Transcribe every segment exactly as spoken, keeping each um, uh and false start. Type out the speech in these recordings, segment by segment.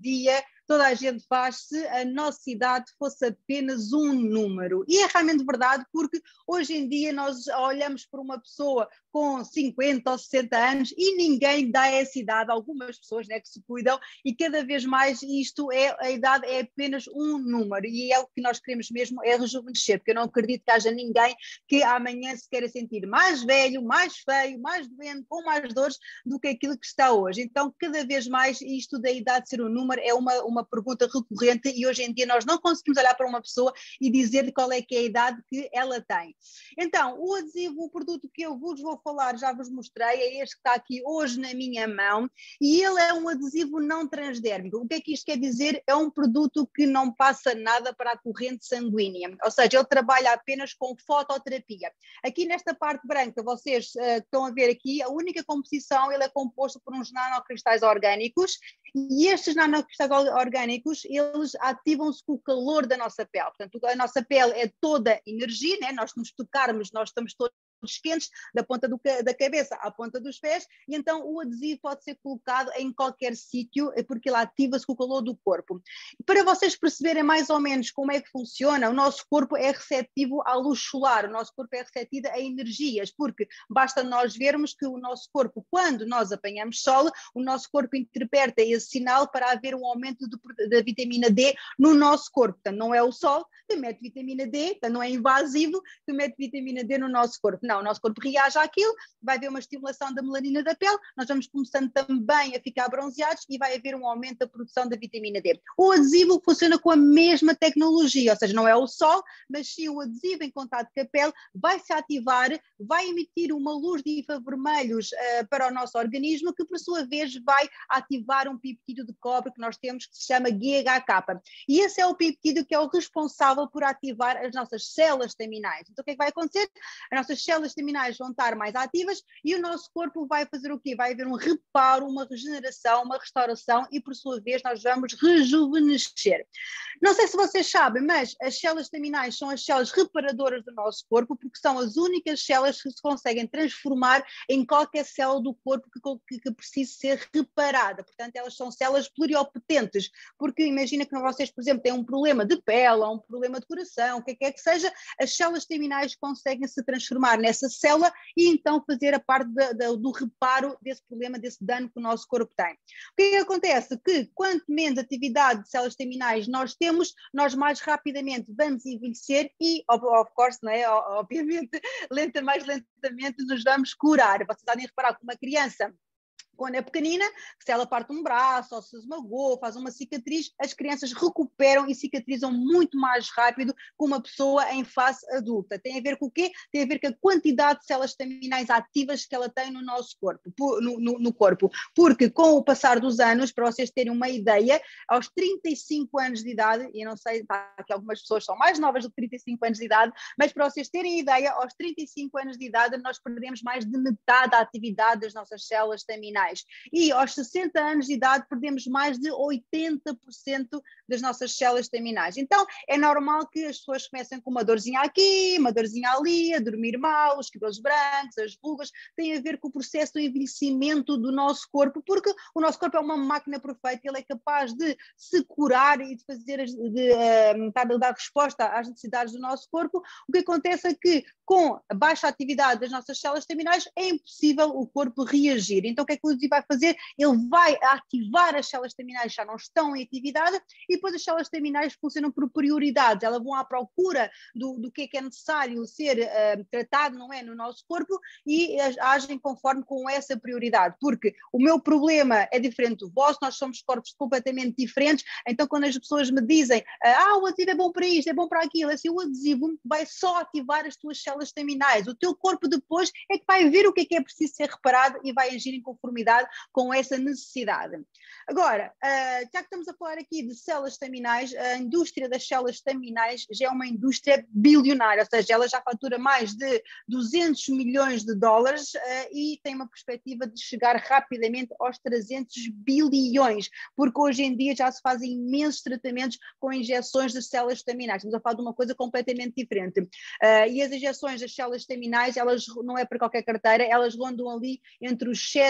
dia toda a gente faz se a nossa idade fosse apenas um número. E é realmente verdade, porque hoje em dia nós olhamos para uma pessoa com cinquenta ou sessenta anos e ninguém dá essa idade, algumas pessoas, né, que se cuidam, e cada vez mais isto é, a idade é apenas um número, e é o que nós queremos mesmo, é rejuvenescer, porque eu não acredito que haja ninguém que amanhã se queira sentir mais velho, mais feio, mais doente, com mais dores do que aquilo que está hoje. Então, cada vez mais isto da idade ser um número é uma, uma pergunta recorrente, e hoje em dia nós não conseguimos olhar para uma pessoa e dizer qual é que é a idade que ela tem. Então, o adesivo, o produto que eu vos vou falar, já vos mostrei, é este que está aqui hoje na minha mão, e ele é um adesivo não transdérmico. O que é que isto quer dizer? É um produto que não passa nada para a corrente sanguínea, ou seja, ele trabalha apenas com fototerapia. Aqui nesta parte branca, vocês uh, estão a ver aqui, a única composição, ele é composto por uns nanocristais orgânicos, e estes nanocristais orgânicos, eles ativam-se com o calor da nossa pele. Portanto, a nossa pele é toda energia, né? Nós, se nos tocarmos, nós estamos todos quentes, da ponta do, da cabeça à ponta dos pés, e então o adesivo pode ser colocado em qualquer sítio, porque ele ativa-se com o calor do corpo. E para vocês perceberem mais ou menos como é que funciona, o nosso corpo é receptivo à luz solar, o nosso corpo é receptivo a energias, porque basta nós vermos que o nosso corpo, quando nós apanhamos sol, o nosso corpo interpreta esse sinal para haver um aumento da vitamina D no nosso corpo. Portanto, não é o sol que mete vitamina D, portanto, não é invasivo que mete vitamina D no nosso corpo. Não, o nosso corpo reage àquilo, vai haver uma estimulação da melanina da pele, nós vamos começando também a ficar bronzeados e vai haver um aumento da produção da vitamina D. O adesivo funciona com a mesma tecnologia, ou seja, não é o sol, mas sim o adesivo em contato com a pele, vai se ativar, vai emitir uma luz de infravermelhos uh, para o nosso organismo, que por sua vez vai ativar um peptídeo de cobre que nós temos, que se chama G H K. E esse é o peptídeo que é o responsável por ativar as nossas células estaminais. Então o que é que vai acontecer? As nossas células estaminais vão estar mais ativas e o nosso corpo vai fazer o quê? Vai haver um reparo, uma regeneração, uma restauração, e por sua vez nós vamos rejuvenescer. Não sei se vocês sabem, mas as células estaminais são as células reparadoras do nosso corpo, porque são as únicas células que se conseguem transformar em qualquer célula do corpo que, que, que precise ser reparada. Portanto, elas são células pluriopotentes, porque imagina que vocês, por exemplo, têm um problema de pele ou um problema de coração, o que quer que seja, as células estaminais conseguem se transformar nessa célula e então fazer a parte de, de, do reparo desse problema, desse dano que o nosso corpo tem. O que é que acontece? Que quanto menos atividade de células estaminais nós temos, nós mais rapidamente vamos envelhecer e, of course, não é? Obviamente, lenta, mais lentamente nos vamos curar. Vocês podem reparar que uma criança, quando é pequenina, se ela parte um braço ou se esmagou, faz uma cicatriz, as crianças recuperam e cicatrizam muito mais rápido que uma pessoa em fase adulta. Tem a ver com o quê? Tem a ver com a quantidade de células estaminais ativas que ela tem no nosso corpo, no, no, no corpo. Porque com o passar dos anos, para vocês terem uma ideia, aos trinta e cinco anos de idade, e eu não sei, tá, que algumas pessoas são mais novas do que trinta e cinco anos de idade, mas para vocês terem ideia, aos trinta e cinco anos de idade nós perdemos mais de metade da atividade das nossas células estaminais. E aos sessenta anos de idade perdemos mais de oitenta por cento das nossas células estaminais. Então é normal que as pessoas comecem com uma dorzinha aqui, uma dorzinha ali, a dormir mal, os cabelos brancos, as rugas, tem a ver com o processo do envelhecimento do nosso corpo, porque o nosso corpo é uma máquina perfeita, ele é capaz de se curar e de fazer, de, de, de dar resposta às necessidades do nosso corpo. O que acontece é que com a baixa atividade das nossas células estaminais é impossível o corpo reagir. Então o que é que o adesivo vai fazer? Ele vai ativar as células estaminais que já não estão em atividade, e depois as células estaminais funcionam por prioridades, elas vão à procura do, do que é que é necessário ser uh, tratado, não é, no nosso corpo, e agem conforme com essa prioridade, porque o meu problema é diferente do vosso, nós somos corpos completamente diferentes. Então quando as pessoas me dizem, ah, o adesivo é bom para isto, é bom para aquilo, assim, o adesivo vai só ativar as tuas células estaminais, o teu corpo depois é que vai ver o que é que é preciso ser reparado e vai agir em conformidade com essa necessidade. Agora, uh, já que estamos a falar aqui de células estaminais, a indústria das células estaminais já é uma indústria bilionária, ou seja, ela já fatura mais de duzentos milhões de dólares uh, e tem uma perspectiva de chegar rapidamente aos trezentos bilhões, porque hoje em dia já se fazem imensos tratamentos com injeções de células estaminais. Estamos a falar de uma coisa completamente diferente. Uh, e as injeções das células estaminais, elas não é para qualquer carteira, elas rondam ali entre os sete mil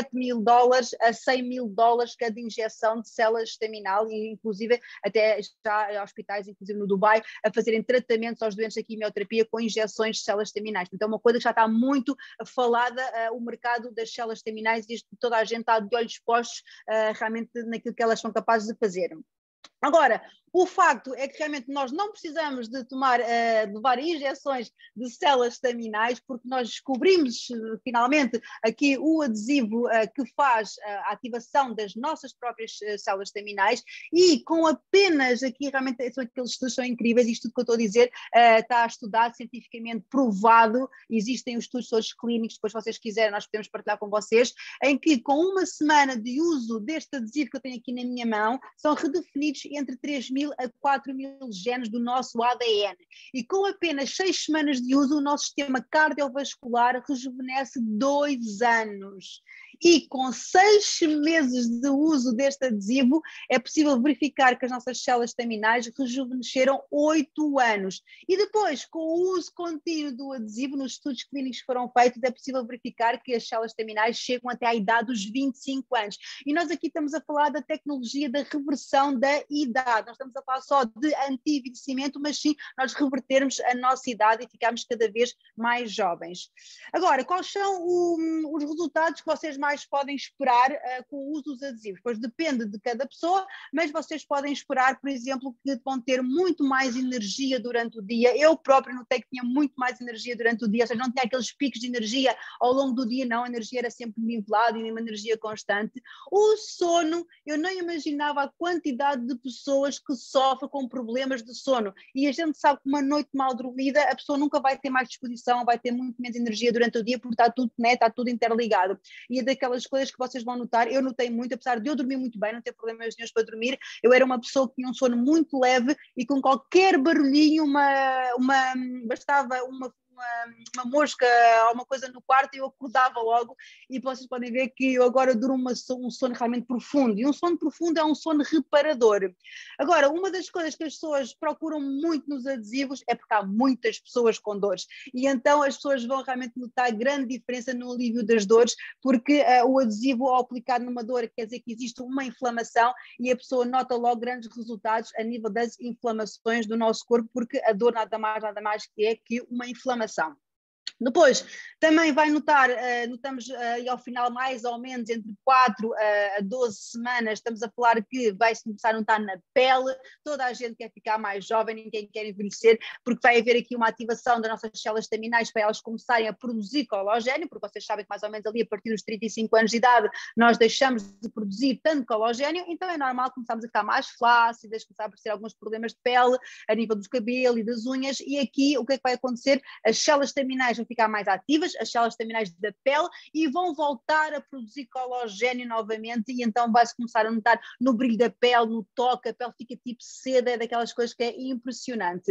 dólares a cem mil dólares cada injeção de célula estaminal, e inclusive até já há hospitais, inclusive no Dubai, a fazerem tratamentos aos doentes da quimioterapia com injeções de células estaminais. Então é uma coisa que já está muito falada, uh, o mercado das células estaminais, e toda a gente está de olhos postos uh, realmente naquilo que elas são capazes de fazer. Agora, o facto é que realmente nós não precisamos de tomar, uh, de levar injeções de células estaminais, porque nós descobrimos uh, finalmente aqui o adesivo uh, que faz uh, a ativação das nossas próprias uh, células estaminais, e com apenas aqui realmente são aqueles estudos são incríveis, isto tudo que eu estou a dizer uh, está estudado, cientificamente provado, existem os estudos todos clínicos, depois se vocês quiserem nós podemos partilhar com vocês, em que com uma semana de uso deste adesivo que eu tenho aqui na minha mão, são redefinidos entre três mil a quatro mil genes do nosso A D N. E com apenas seis semanas de uso, o nosso sistema cardiovascular rejuvenesce dois anos. E com seis meses de uso deste adesivo, é possível verificar que as nossas células estaminais rejuvenesceram oito anos. E depois, com o uso contínuo do adesivo, nos estudos clínicos que foram feitos, é possível verificar que as células estaminais chegam até à idade dos vinte e cinco anos. E nós aqui estamos a falar da tecnologia da reversão da idade. Nós estamos a falar só de anti-envelhecimento, mas sim nós revertermos a nossa idade e ficarmos cada vez mais jovens. Agora, quais são o, os resultados que vocês mais podem esperar uh, com o uso dos adesivos? Pois depende de cada pessoa, mas vocês podem esperar, por exemplo, que vão ter muito mais energia durante o dia. Eu próprio notei que tinha muito mais energia durante o dia, ou seja, não tinha aqueles picos de energia ao longo do dia, não, a energia era sempre nivelada e uma energia constante. O sono, eu não imaginava a quantidade de pessoas que sofrem com problemas de sono, e a gente sabe que uma noite mal dormida a pessoa nunca vai ter mais disposição, vai ter muito menos energia durante o dia, porque está tudo, né, está tudo interligado. E é daquelas coisas que vocês vão notar, eu notei muito, apesar de eu dormir muito bem, não ter problemas nenhums para dormir, eu era uma pessoa que tinha um sono muito leve, e com qualquer barulhinho, uma, uma, bastava uma Uma, uma mosca ou uma coisa no quarto e eu acordava logo, e vocês podem ver que eu agora durmo uma, um sono realmente profundo, e um sono profundo é um sono reparador. Agora, uma das coisas que as pessoas procuram muito nos adesivos é porque há muitas pessoas com dores, e então as pessoas vão realmente notar grande diferença no alívio das dores, porque uh, o adesivo ao aplicar numa dor quer dizer que existe uma inflamação, e a pessoa nota logo grandes resultados a nível das inflamações do nosso corpo, porque a dor nada mais nada mais que é que uma inflamação. Depois, também vai notar, uh, notamos uh, ao final mais ou menos entre quatro a doze semanas, estamos a falar que vai-se começar a notar na pele, toda a gente quer ficar mais jovem, ninguém quer envelhecer, porque vai haver aqui uma ativação das nossas células estaminais para elas começarem a produzir colagênio, porque vocês sabem que mais ou menos ali a partir dos trinta e cinco anos de idade nós deixamos de produzir tanto colagênio, então é normal começarmos a ficar mais flácidas, começar a aparecer alguns problemas de pele, a nível do cabelo e das unhas, e aqui o que é que vai acontecer? As células estaminais vão ficar mais ativas, as células estaminais da pele, e vão voltar a produzir colagênio novamente, e então vai-se começar a notar no brilho da pele, no toque, a pele fica tipo seda, é daquelas coisas que é impressionante.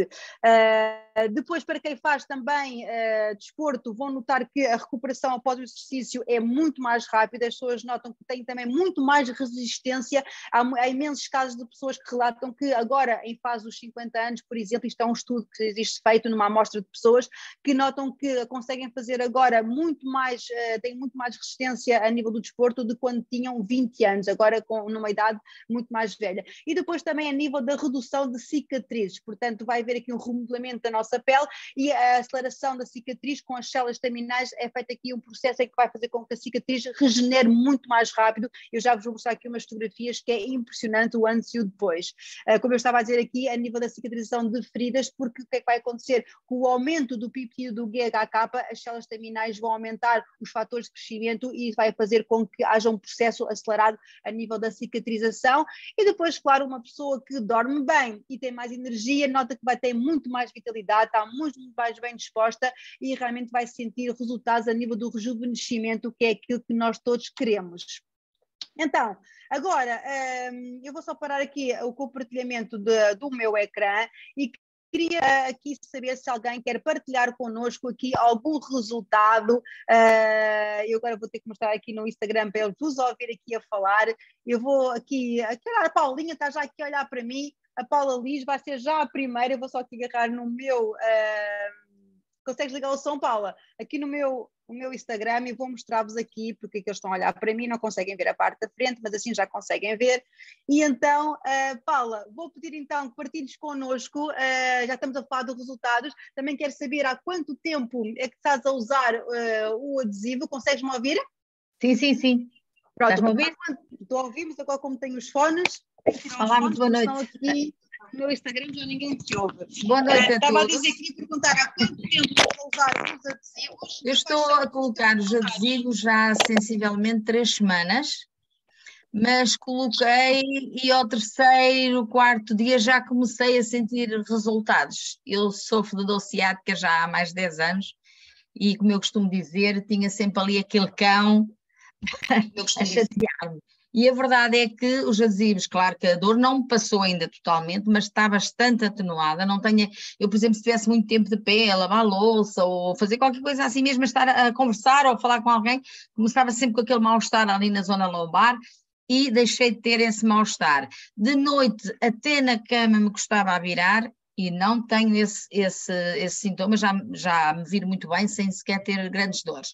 Uh, depois, para quem faz também uh, desporto, vão notar que a recuperação após o exercício é muito mais rápida, as pessoas notam que têm também muito mais resistência, há, há imensos casos de pessoas que relatam que agora, em fase dos cinquenta anos, por exemplo, isto é um estudo que existe feito numa amostra de pessoas, que notam que conseguem fazer agora muito mais, uh, têm muito mais resistência a nível do desporto do que quando tinham vinte anos, agora com numa idade muito mais velha. E depois também a nível da redução de cicatrizes, portanto vai haver aqui um remodelamento da nossa pele, e a aceleração da cicatriz com as células estaminais é feito aqui um processo em que vai fazer com que a cicatriz regenere muito mais rápido. Eu já vos vou mostrar aqui umas fotografias que é impressionante o antes e o depois. Uh, como eu estava a dizer aqui, a nível da cicatrização de feridas, porque o que é que vai acontecer? Com o aumento do peptídeo do G H K, as células estaminais vão aumentar os fatores de crescimento, e isso vai fazer com que haja um processo acelerado a nível da cicatrização. E depois, claro, uma pessoa que dorme bem e tem mais energia, nota que vai ter muito mais vitalidade, está muito mais bem disposta, e realmente vai sentir resultados a nível do rejuvenescimento, que é aquilo que nós todos queremos. Então, agora, um, eu vou só parar aqui o compartilhamento de, do meu ecrã, e queria uh, aqui saber se alguém quer partilhar connosco aqui algum resultado. Uh, eu agora vou ter que mostrar aqui no Instagram para eu vos ouvir aqui a falar. Eu vou aqui, aqui a Paulinha está já aqui a olhar para mim, a Paula Liz vai ser já a primeira, eu vou só aqui agarrar no meu... Uh, consegues ligar o som, Paula? Aqui no meu... o meu Instagram e vou mostrar-vos aqui, porque é que eles estão a olhar para mim, não conseguem ver a parte da frente, mas assim já conseguem ver. E então, uh, Paula, vou pedir então que partilhes connosco, uh, já estamos a falar dos resultados, também quero saber há quanto tempo é que estás a usar uh, o adesivo, consegues-me ouvir? Sim, sim, sim. Pronto, Estás-me a ouvir? estou a ouvir, mas agora como tenho os fones, tenho que tirar os Olá, fones, muito boa porque noite. senão aqui no meu Instagram já ninguém te ouve. Boa noite Uh, a estava a todos. dizer que ia perguntar há quanto tempo estás a usar os adesivos? Eu estou a colocar os adesivos já há sensivelmente três semanas, mas coloquei e ao terceiro, quarto dia já comecei a sentir resultados. Eu sofro de dor ciática já há mais de dez anos e, como eu costumo dizer, tinha sempre ali aquele cão a chatear-me. E a verdade é que os adesivos, claro que a dor não me passou ainda totalmente, mas está bastante atenuada. Não tenho, eu, por exemplo, se tivesse muito tempo de pé, a lavar a louça ou fazer qualquer coisa assim mesmo, a estar a conversar ou a falar com alguém, começava sempre com aquele mal-estar ali na zona lombar e deixei de ter esse mal-estar. De noite, até na cama me custava a virar e não tenho esse, esse, esse sintoma, já, já me viro muito bem sem sequer ter grandes dores.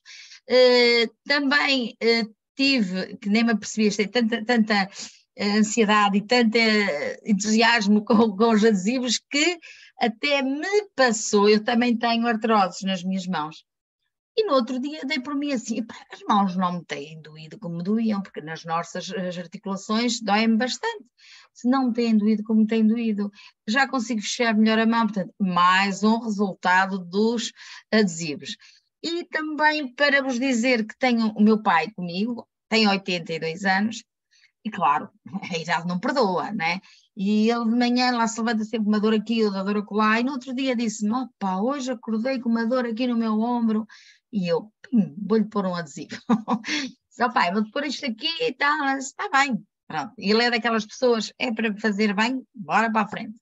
Uh, também uh, tive, que nem me apercebi, tem tanta, tanta ansiedade e tanto entusiasmo com, com os adesivos que até me passou, eu também tenho artroses nas minhas mãos. E no outro dia dei por mim assim, pá, as mãos não me têm doído como me doíam, porque nas nossas as articulações doem-me bastante. Se não me têm doído como me têm doído, já consigo fechar melhor a mão, portanto, mais um resultado dos adesivos. E também para vos dizer que tenho o meu pai comigo, tem oitenta e dois anos, e claro, a idade não perdoa, né? E ele de manhã lá se levanta sempre uma dor aqui, outra dor acolá, e no outro dia disse-me, opá, hoje acordei com uma dor aqui no meu ombro, e eu, pim, vou-lhe pôr um adesivo. Disse, opá, vou-te pôr isto aqui e tal, mas está bem. Pronto. E ele é daquelas pessoas, é para fazer bem, bora para a frente.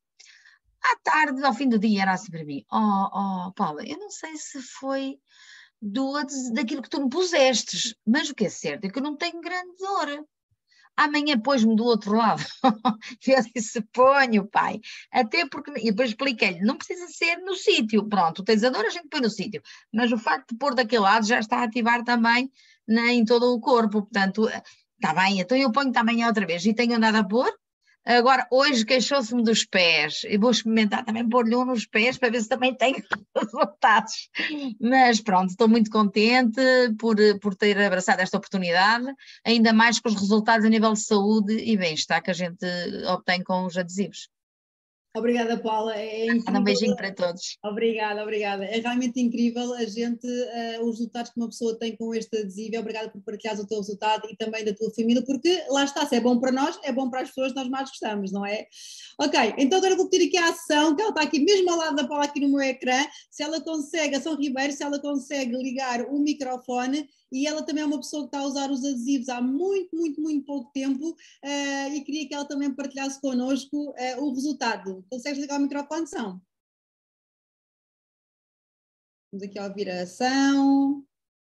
À tarde, ao fim do dia, era assim para mim, oh, oh, Paula, eu não sei se foi do, daquilo que tu me pusestes, mas o que é certo é que eu não tenho grande dor. Amanhã pôs-me do outro lado. Eu disse, ponho, pai. Até porque, e depois expliquei-lhe, não precisa ser no sítio, pronto, tens a dor, a gente põe no sítio, mas o facto de pôr daquele lado já está a ativar também né, em todo o corpo, portanto, está bem, então eu ponho também outra vez, e tenho andado a pôr. Agora, hoje queixou-se-me dos pés, e vou experimentar também pôr-lhe um nos pés para ver se também tenho resultados. Mas pronto, estou muito contente por, por ter abraçado esta oportunidade, ainda mais com os resultados a nível de saúde e bem-estar que a gente obtém com os adesivos. Obrigada, Paula. É incrível. Um beijinho para todos. Obrigada, obrigada. É realmente incrível a gente, uh, os resultados que uma pessoa tem com este adesivo. Obrigada por partilhares o teu resultado e também da tua família, porque lá está, se é bom para nós, é bom para as pessoas que nós mais gostamos, não é? Ok, então agora vou pedir aqui a ação, que ela está aqui mesmo ao lado da Paula aqui no meu ecrã, se ela consegue, a São Ribeiro, se ela consegue ligar o microfone, e ela também é uma pessoa que está a usar os adesivos há muito, muito, muito pouco tempo, uh, e queria que ela também partilhasse connosco uh, o resultado. Consegues ligar o microfone, São? Vamos aqui a ouvir a ação.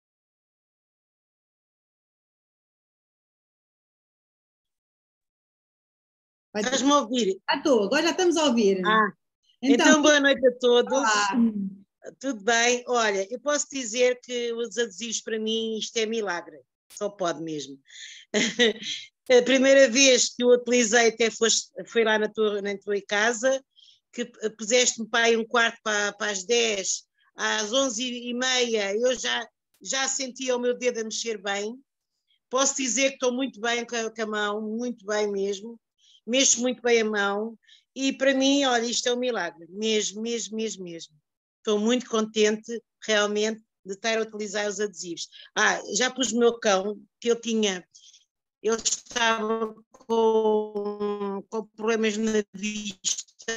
Estás-me a ouvir? Ah, estou, agora já estamos a ouvir. Ah, então, então boa noite a todos. Olá. Tudo bem? Olha, eu posso dizer que os adesivos para mim isto é milagre, só pode mesmo. A primeira vez que eu utilizei até foste, foi lá na tua, na tua casa, que puseste-me para aí um quarto para, para as dez, às onze e meia, eu já, já sentia o meu dedo a mexer bem. Posso dizer que estou muito bem com a, com a mão, muito bem mesmo, mexo muito bem a mão, e para mim, olha, isto é um milagre, mesmo, mesmo, mesmo, mesmo. Estou muito contente, realmente, de estar a utilizar os adesivos. Ah, já pus o meu cão, que eu tinha, ele estava com, com problemas na vista.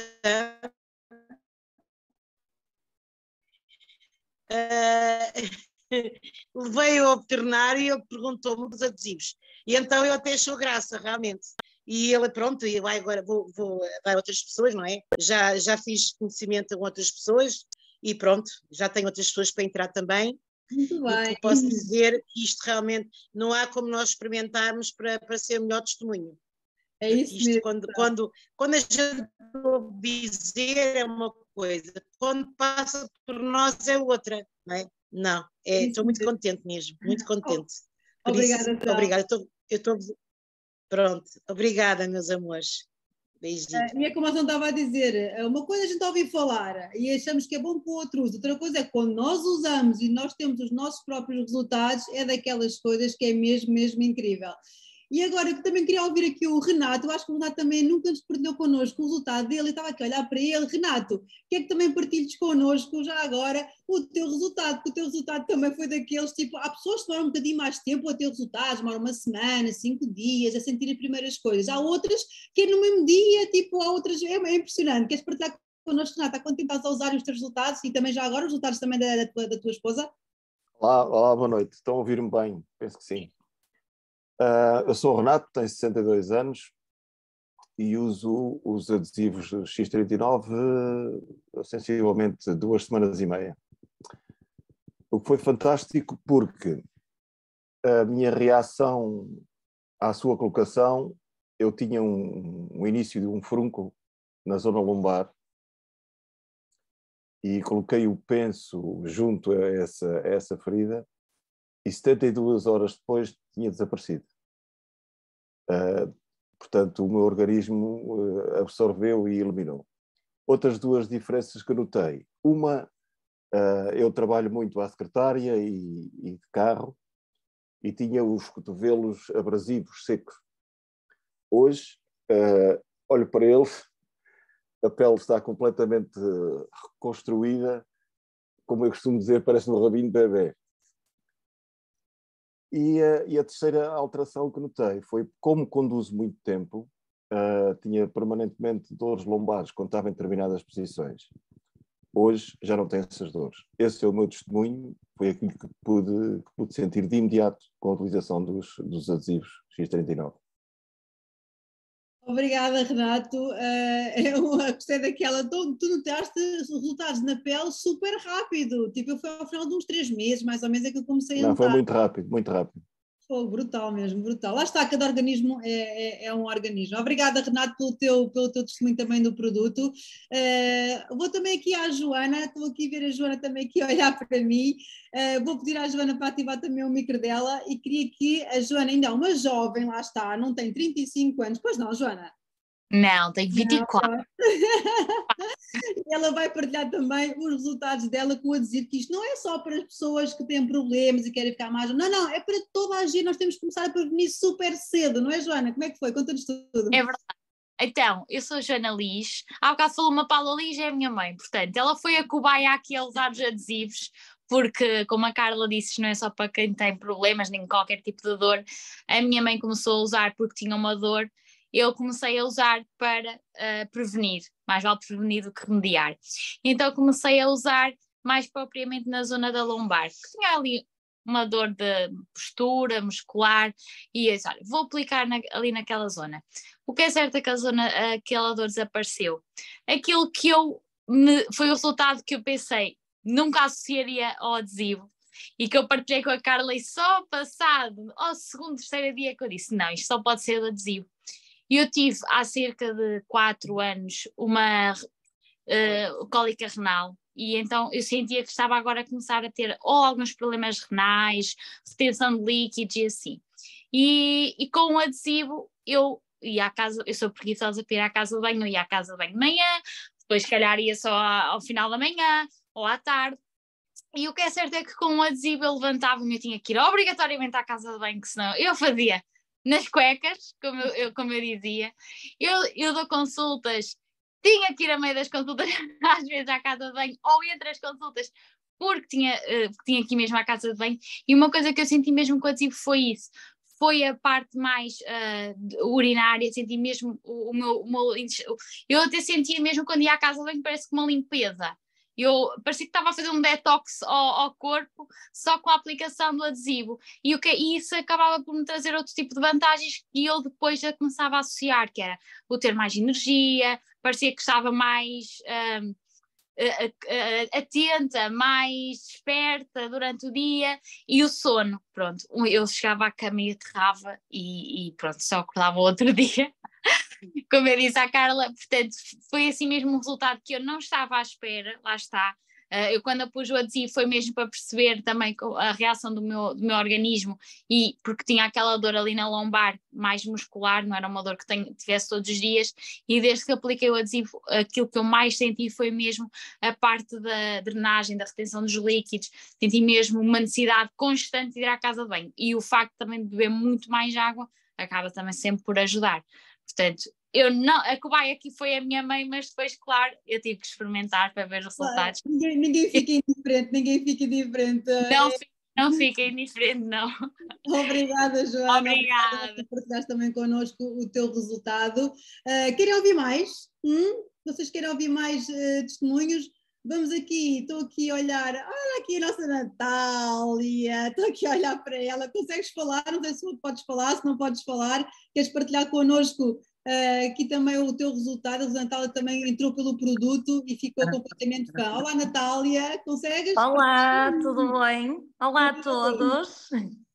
Uh, levei-o ao veterinário e ele perguntou-me dos adesivos. E então eu até achou graça, realmente. E ele, pronto, e vai agora, vou, vou dar a outras pessoas, não é? Já, já fiz conhecimento com outras pessoas. E pronto, já tenho outras pessoas para entrar também. Muito bem. E posso dizer que isto realmente não há como nós experimentarmos para, para ser o melhor testemunho. É isso isto mesmo. Quando, quando, quando a gente ouve dizer é uma coisa, quando passa por nós é outra, não é? não, é, estou muito contente mesmo, muito contente. Por Obrigada, isso, Sá. obrigada, eu estou, pronto, obrigada, meus amores. Beijinho. E é como a Joana estava a dizer, uma coisa a gente ouve falar e achamos que é bom para o outro uso, outra coisa é quando nós usamos e nós temos os nossos próprios resultados, é daquelas coisas que é mesmo, mesmo incrível. E agora eu também queria ouvir aqui o Renato, eu acho que o Renato também nunca nos partilhou connosco o resultado dele, eu estava aqui a olhar para ele. Renato, quer que também partilhes connosco já agora o teu resultado, porque o teu resultado também foi daqueles, tipo, há pessoas que demoram um bocadinho mais tempo a ter resultados, demoram uma semana, cinco dias, a sentir as primeiras coisas, há outras que é no mesmo dia, tipo, há outras, é, é impressionante. Queres partilhar connosco, Renato, há quanto tempo estás a usar os teus resultados e também já agora os resultados também da, da, tua, da tua esposa? Olá, olá, boa noite, estão a ouvir-me bem? Penso que sim. Uh, eu sou o Renato, tenho sessenta e dois anos e uso os adesivos X trinta e nove uh, sensivelmente duas semanas e meia. O que foi fantástico porque a minha reação à sua colocação, eu tinha um, um início de um furúnculo na zona lombar e coloquei o penso junto a essa, a essa ferida e setenta e duas horas depois tinha desaparecido. Uh, portanto, o meu organismo uh, absorveu e eliminou. Outras duas diferenças que notei. Uma, uh, eu trabalho muito à secretária e, e de carro e tinha os cotovelos abrasivos, secos. Hoje, uh, olho para eles, a pele está completamente reconstruída, como eu costumo dizer, parece um rabinho de bebê. E a, e a terceira alteração que notei foi, como conduzo muito tempo, uh, tinha permanentemente dores lombares quando estava em determinadas posições. Hoje já não tenho essas dores. Esse é o meu testemunho, foi aquilo que pude, que pude sentir de imediato com a utilização dos, dos adesivos X trinta e nove. Obrigada, Renato. Uh, eu gostei daquela. Tu, tu notaste os resultados na pele super rápido. Tipo, foi ao final de uns três meses, mais ou menos, é que eu comecei a Não, notar. foi muito rápido, muito rápido. Foi brutal mesmo, brutal. Lá está, cada organismo é, é, é um organismo. Obrigada, Renato, pelo teu, pelo teu testemunho também do produto. Uh, vou também aqui à Joana, estou aqui a ver a Joana também aqui a olhar para mim. Uh, vou pedir à Joana para ativar também o micro dela e queria que a Joana, ainda é uma jovem, lá está, não tem trinta e cinco anos. Pois não, Joana? Não, tenho vinte e quatro. Não. Ela vai partilhar também os resultados dela com o adesivo, que isto não é só para as pessoas que têm problemas e querem ficar mais... Não, não, é para toda a gente, nós temos que começar a prevenir super cedo, não é, Joana? Como é que foi? Conta-nos tudo. É verdade. Então, eu sou a Joana Liz, há bocado falou uma Paula Liz, é a minha mãe, portanto, ela foi a cobaia aqui a usar os adesivos, porque, como a Carla disse, não é só para quem tem problemas, nem qualquer tipo de dor. A minha mãe começou a usar porque tinha uma dor, eu comecei a usar para uh, prevenir, mais vale prevenir do que remediar. Então comecei a usar mais propriamente na zona da lombar, porque tinha ali uma dor de postura muscular, e eu disse, olha, vou aplicar na, ali naquela zona. O que é certo é que a zona, aquela dor desapareceu. Aquilo que eu, me, foi o resultado que eu pensei, nunca associaria ao adesivo, e que eu partilhei com a Carla, e só passado ao segundo, terceiro dia que eu disse, não, isto só pode ser o adesivo. E eu tive há cerca de quatro anos uma uh, cólica renal, e então eu sentia que estava agora a começar a ter ou alguns problemas renais, retenção de líquidos e assim. E, e com o adesivo eu ia à casa, eu sou preguiçosa para ir à casa de banho, eu ia à casa de banho de manhã, depois se calhar ia só ao final da manhã ou à tarde. E o que é certo é que com o adesivo eu levantava-me, eu tinha que ir obrigatoriamente à casa de banho, que senão eu fazia nas cuecas, como eu, eu, como eu dizia. Eu, eu dou consultas, tinha que ir a meio das consultas, às vezes à casa de banho, ou entre as consultas, porque tinha, uh, tinha que ir mesmo à casa de banho. E uma coisa que eu senti mesmo com o adesivo foi isso, foi a parte mais uh, urinária, senti mesmo o, o, meu, o meu... Eu até sentia mesmo quando ia à casa de banho, parece que uma limpeza. Eu parecia que estava a fazer um detox ao, ao corpo só com a aplicação do adesivo, e, o que, e isso acabava por me trazer outro tipo de vantagens que eu depois já começava a associar, que era o ter mais energia, parecia que estava mais um, atenta, mais esperta durante o dia, e o sono, pronto, eu chegava à cama e aterrava e, e pronto, só acordava outro dia. Como eu disse à Carla, portanto, foi assim mesmo um resultado que eu não estava à espera, lá está, Uh, eu quando eu pus o adesivo foi mesmo para perceber também a reação do meu, do meu organismo, e porque tinha aquela dor ali na lombar, mais muscular, não era uma dor que tenho, tivesse todos os dias, e desde que apliquei o adesivo, aquilo que eu mais senti foi mesmo a parte da drenagem, da retenção dos líquidos, senti mesmo uma necessidade constante de ir à casa de banho, e o facto também de beber muito mais água acaba também sempre por ajudar. Portanto, eu não, a cobaia aqui foi a minha mãe, mas depois, claro, eu tive que experimentar para ver os resultados. Claro, ninguém, ninguém fica indiferente, ninguém fica indiferente. Não, não fica indiferente, não. Obrigada, Joana. Obrigada. Obrigada por partilhares também connosco o teu resultado. Uh, querem ouvir mais? Hum? Vocês querem ouvir mais uh, testemunhos? Vamos aqui, estou aqui a olhar, olha aqui a nossa Natália, estou aqui a olhar para ela. Consegues falar? Não sei se podes falar, se não podes falar. Queres partilhar connosco uh, aqui também o teu resultado? A Natália também entrou pelo produto e ficou completamente fã. Olá, Natália, consegues? Olá, tudo bem? Olá a todos.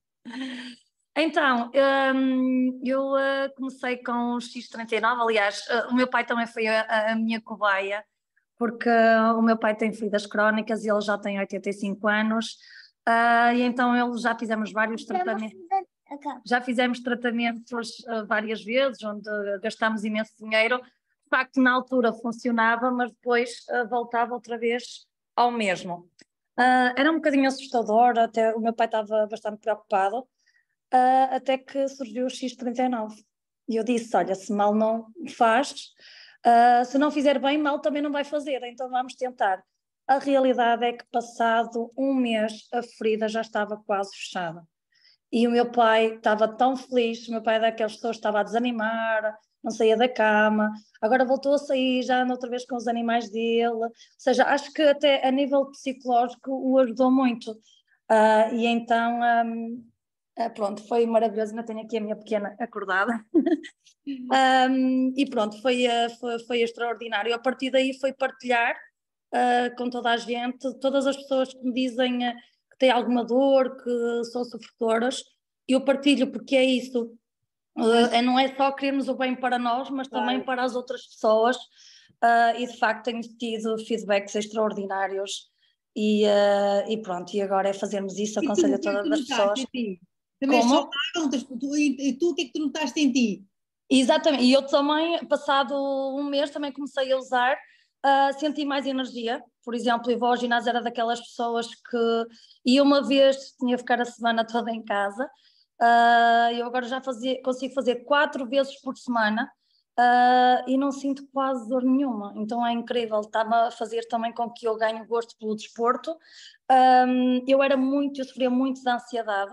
Então, hum, eu uh, comecei com o X trinta e nove, aliás, uh, o meu pai também foi a, a minha cobaia, porque o meu pai tem feridas crónicas e ele já tem oitenta e cinco anos, uh, e então ele já fizemos vários tratamentos, já fizemos tratamentos uh, várias vezes, onde gastámos imenso dinheiro. De facto, na altura funcionava, mas depois uh, voltava outra vez ao mesmo. Uh, era um bocadinho assustador, até o meu pai estava bastante preocupado, uh, até que surgiu o X trinta e nove. E eu disse, olha, se mal não faz... Uh, se não fizer bem, mal também não vai fazer, então vamos tentar. A realidade é que passado um mês a ferida já estava quase fechada e o meu pai estava tão feliz. O meu pai é daquelas pessoas que estava a desanimar, não saía da cama, agora voltou a sair, já anda outra vez com os animais dele, ou seja, acho que até a nível psicológico o ajudou muito, uh, e então um, uh, pronto, foi maravilhoso. Ainda tenho aqui a minha pequena acordada. Um, e pronto, foi, uh, foi, foi extraordinário. A partir daí foi partilhar uh, com toda a gente, todas as pessoas que me dizem uh, que têm alguma dor, que são sofredoras, eu partilho, porque é isso, uh, não é só queremos o bem para nós, mas também claro, para as outras pessoas, uh, e de facto tenho tido feedbacks extraordinários e, uh, e pronto, e agora é fazermos isso, aconselho a todas as pessoas. Também Como? E tu, o que é que tu notaste em ti? Exatamente, e eu também, passado um mês, também comecei a usar, uh, senti mais energia. Por exemplo, eu vou ao ginásio, era daquelas pessoas que ia uma vez, tinha que ficar a semana toda em casa, uh, eu agora já fazia, consigo fazer quatro vezes por semana, uh, e não sinto quase dor nenhuma, então é incrível, está-me a fazer também com que eu ganhe gosto pelo desporto. Um, eu era muito, eu sofria muito de ansiedade,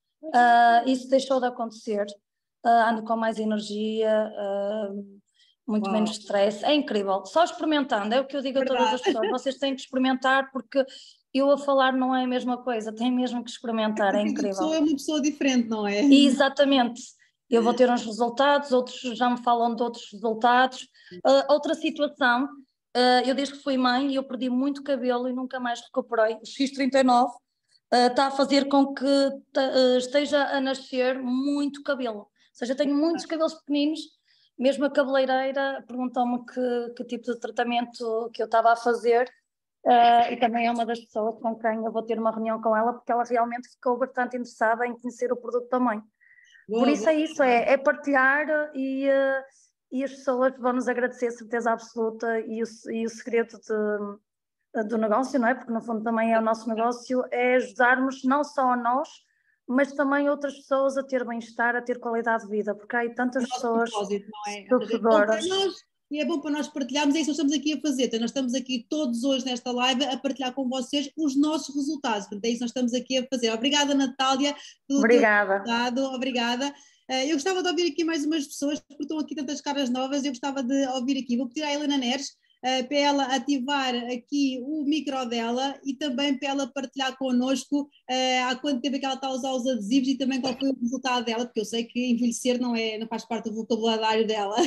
uh, isso deixou de acontecer. Uh, ando com mais energia, uh, muito Uau. menos stress, é incrível, só experimentando, é o que eu digo Verdade. a todas as pessoas, vocês têm que experimentar, porque eu a falar não é a mesma coisa, tem mesmo que experimentar, é, é incrível. Uma pessoa é uma pessoa diferente, não é? Exatamente, eu vou ter uns resultados, outros já me falam de outros resultados. Uh, outra situação, uh, eu desde que fui mãe, eu perdi muito cabelo e nunca mais recuperei. O X trinta e nove uh, está a fazer com que uh, esteja a nascer muito cabelo. Ou seja, tenho muitos cabelos pequeninos, mesmo a cabeleireira perguntou-me que, que tipo de tratamento que eu estava a fazer, uh, e também é uma das pessoas com quem eu vou ter uma reunião com ela, porque ela realmente ficou bastante interessada em conhecer o produto também. Boa, Por isso boa. é isso, é, é partilhar e, uh, e as pessoas vão nos agradecer, certeza absoluta, e o, e o segredo de, do negócio, não é? Porque no fundo também é o nosso negócio, é ajudarmos não só a nós, mas também outras pessoas a ter bem-estar, a ter qualidade de vida, porque há aí tantas pessoas sofredoras. E é bom para nós partilharmos, é isso que nós estamos aqui a fazer. Então, nós estamos aqui todos hoje nesta live a partilhar com vocês os nossos resultados. Portanto, é isso que nós estamos aqui a fazer. Obrigada, Natália, pelo Obrigada. teu resultado. Obrigada. Eu gostava de ouvir aqui mais umas pessoas, porque estão aqui tantas caras novas, eu gostava de ouvir aqui. Vou pedir à Helena Neres Uh, para ela ativar aqui o micro dela e também para ela partilhar connosco uh, há quanto tempo é que ela está a usar os adesivos e também qual foi o resultado dela, porque eu sei que envelhecer não, é, não faz parte do vocabulário dela.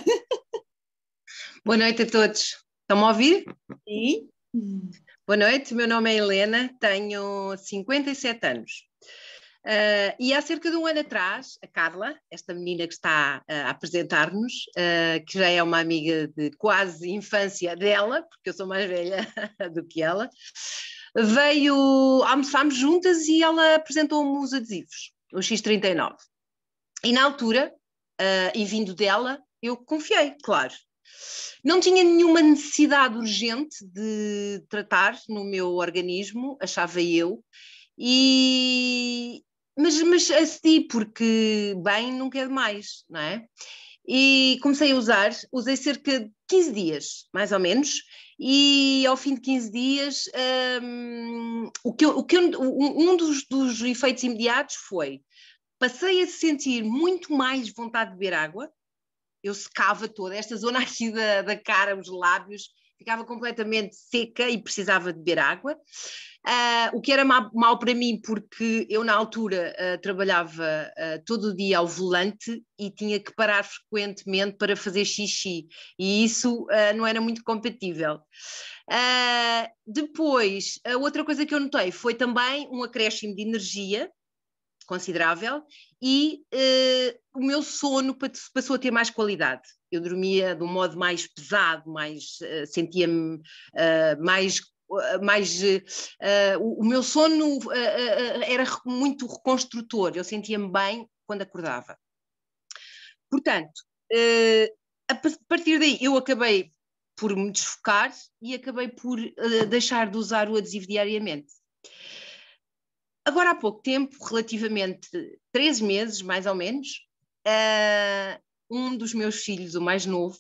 Boa noite a todos. Estão-me a ouvir? Sim. Boa noite, meu nome é Helena, tenho cinquenta e sete anos. Uh, e há cerca de um ano atrás, a Carla, esta menina que está uh, a apresentar-nos, uh, que já é uma amiga de quase infância dela, porque eu sou mais velha do que ela, veio, almoçámos juntas e ela apresentou-me os adesivos, o X trinta e nove. E na altura, uh, e vindo dela, eu confiei, claro. Não tinha nenhuma necessidade urgente de tratar no meu organismo, achava eu, e... mas, mas acedi porque bem nunca é demais, não é? E comecei a usar, usei cerca de quinze dias, mais ou menos, e ao fim de quinze dias, um, o que eu, o que eu, um dos, dos efeitos imediatos foi, passei a sentir muito mais vontade de beber água, eu secava toda, esta zona aqui da, da cara, os lábios, ficava completamente seca e precisava de beber água, uh, o que era mau, mau para mim, porque eu na altura uh, trabalhava uh, todo o dia ao volante e tinha que parar frequentemente para fazer xixi, e isso uh, não era muito compatível. Uh, depois, a outra coisa que eu notei foi também um acréscimo de energia considerável e uh, o meu sono passou a ter mais qualidade. Eu dormia de um modo mais pesado, mais, uh, sentia-me uh, mais... Uh, mais uh, o, o meu sono uh, uh, era muito reconstrutor, eu sentia-me bem quando acordava. Portanto, uh, a partir daí eu acabei por me desfocar e acabei por uh, deixar de usar o adesivo diariamente. Agora há pouco tempo, relativamente três meses mais ou menos, uh, um dos meus filhos, o mais novo,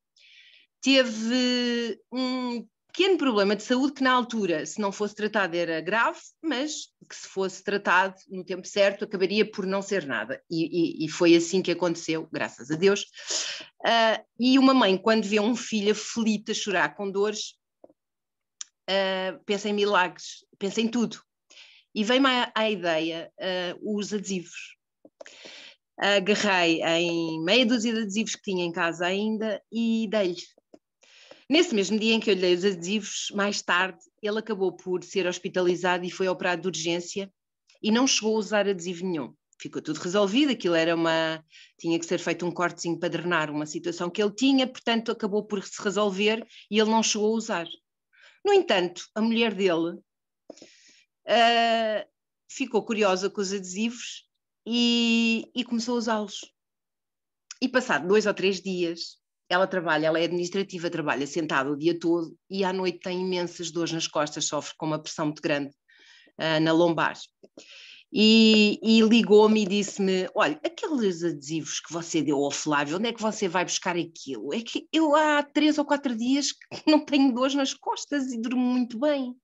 teve um pequeno problema de saúde que na altura, se não fosse tratado, era grave, mas que se fosse tratado no tempo certo, acabaria por não ser nada. E, e, e foi assim que aconteceu, graças a Deus. Uh, e uma mãe, quando vê um filho aflito a chorar com dores, uh, pensa em milagres, pensa em tudo. E veio-me à, à ideia uh, os adesivos. Agarrei em meia dúzia de adesivos que tinha em casa ainda e dei-lhe. Nesse mesmo dia em que eu lhe dei os adesivos, mais tarde, ele acabou por ser hospitalizado e foi operado de urgência e não chegou a usar adesivo nenhum. Ficou tudo resolvido, aquilo era uma... tinha que ser feito um cortezinho para drenar uma situação que ele tinha, portanto acabou por se resolver e ele não chegou a usar. No entanto, a mulher dele uh, ficou curiosa com os adesivos e, e começou a usá-los. E passado dois ou três dias... Ela trabalha, ela é administrativa, trabalha sentada o dia todo e à noite tem imensas dores nas costas, sofre com uma pressão muito grande uh, na lombar. E, e ligou-me e disse-me, olha, aqueles adesivos que você deu ao Flávio, onde é que você vai buscar aquilo? É que eu há três ou quatro dias que não tenho dores nas costas e durmo muito bem.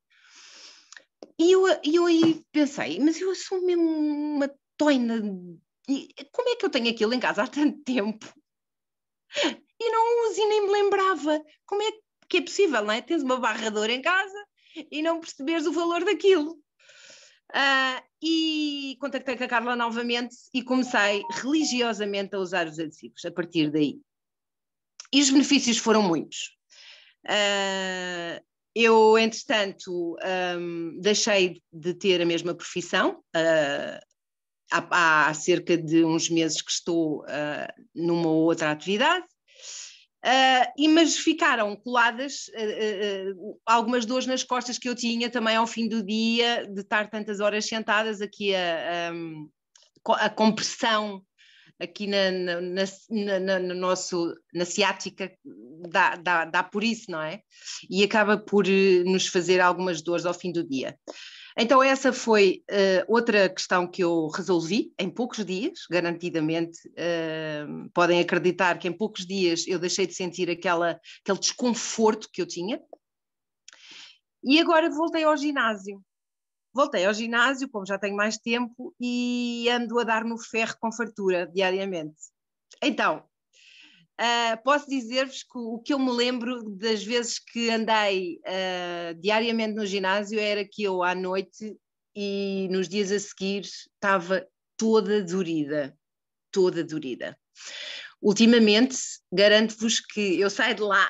E eu, eu aí pensei, mas eu sou mesmo uma toina, como é que eu tenho aquilo em casa há tanto tempo? E não uso e nem me lembrava. Como é que é possível, não é? Tens uma barradora em casa e não perceberes o valor daquilo. Uh, e contactei com a Carla novamente e comecei religiosamente a usar os adesivos a partir daí. E os benefícios foram muitos. Uh, eu, entretanto, um, deixei de ter a mesma profissão. Uh, há, há cerca de uns meses que estou uh, numa outra atividade. Uh, e, mas ficaram coladas uh, uh, algumas dores nas costas que eu tinha também ao fim do dia, de estar tantas horas sentadas, aqui a, a, a compressão aqui na, na, na, na, no nosso, na ciática dá, dá, dá por isso, não é? E acaba por uh, nos fazer algumas dores ao fim do dia. Então essa foi uh, outra questão que eu resolvi em poucos dias, garantidamente. Uh, podem acreditar que em poucos dias eu deixei de sentir aquela, aquele desconforto que eu tinha. E agora voltei ao ginásio. Voltei ao ginásio, como já tenho mais tempo, e ando a dar no ferro com fartura diariamente. Então, Uh, posso dizer-vos que o que eu me lembro das vezes que andei uh, diariamente no ginásio era que eu à noite e nos dias a seguir estava toda dorida, toda dorida. Ultimamente, garanto-vos que eu saio de lá,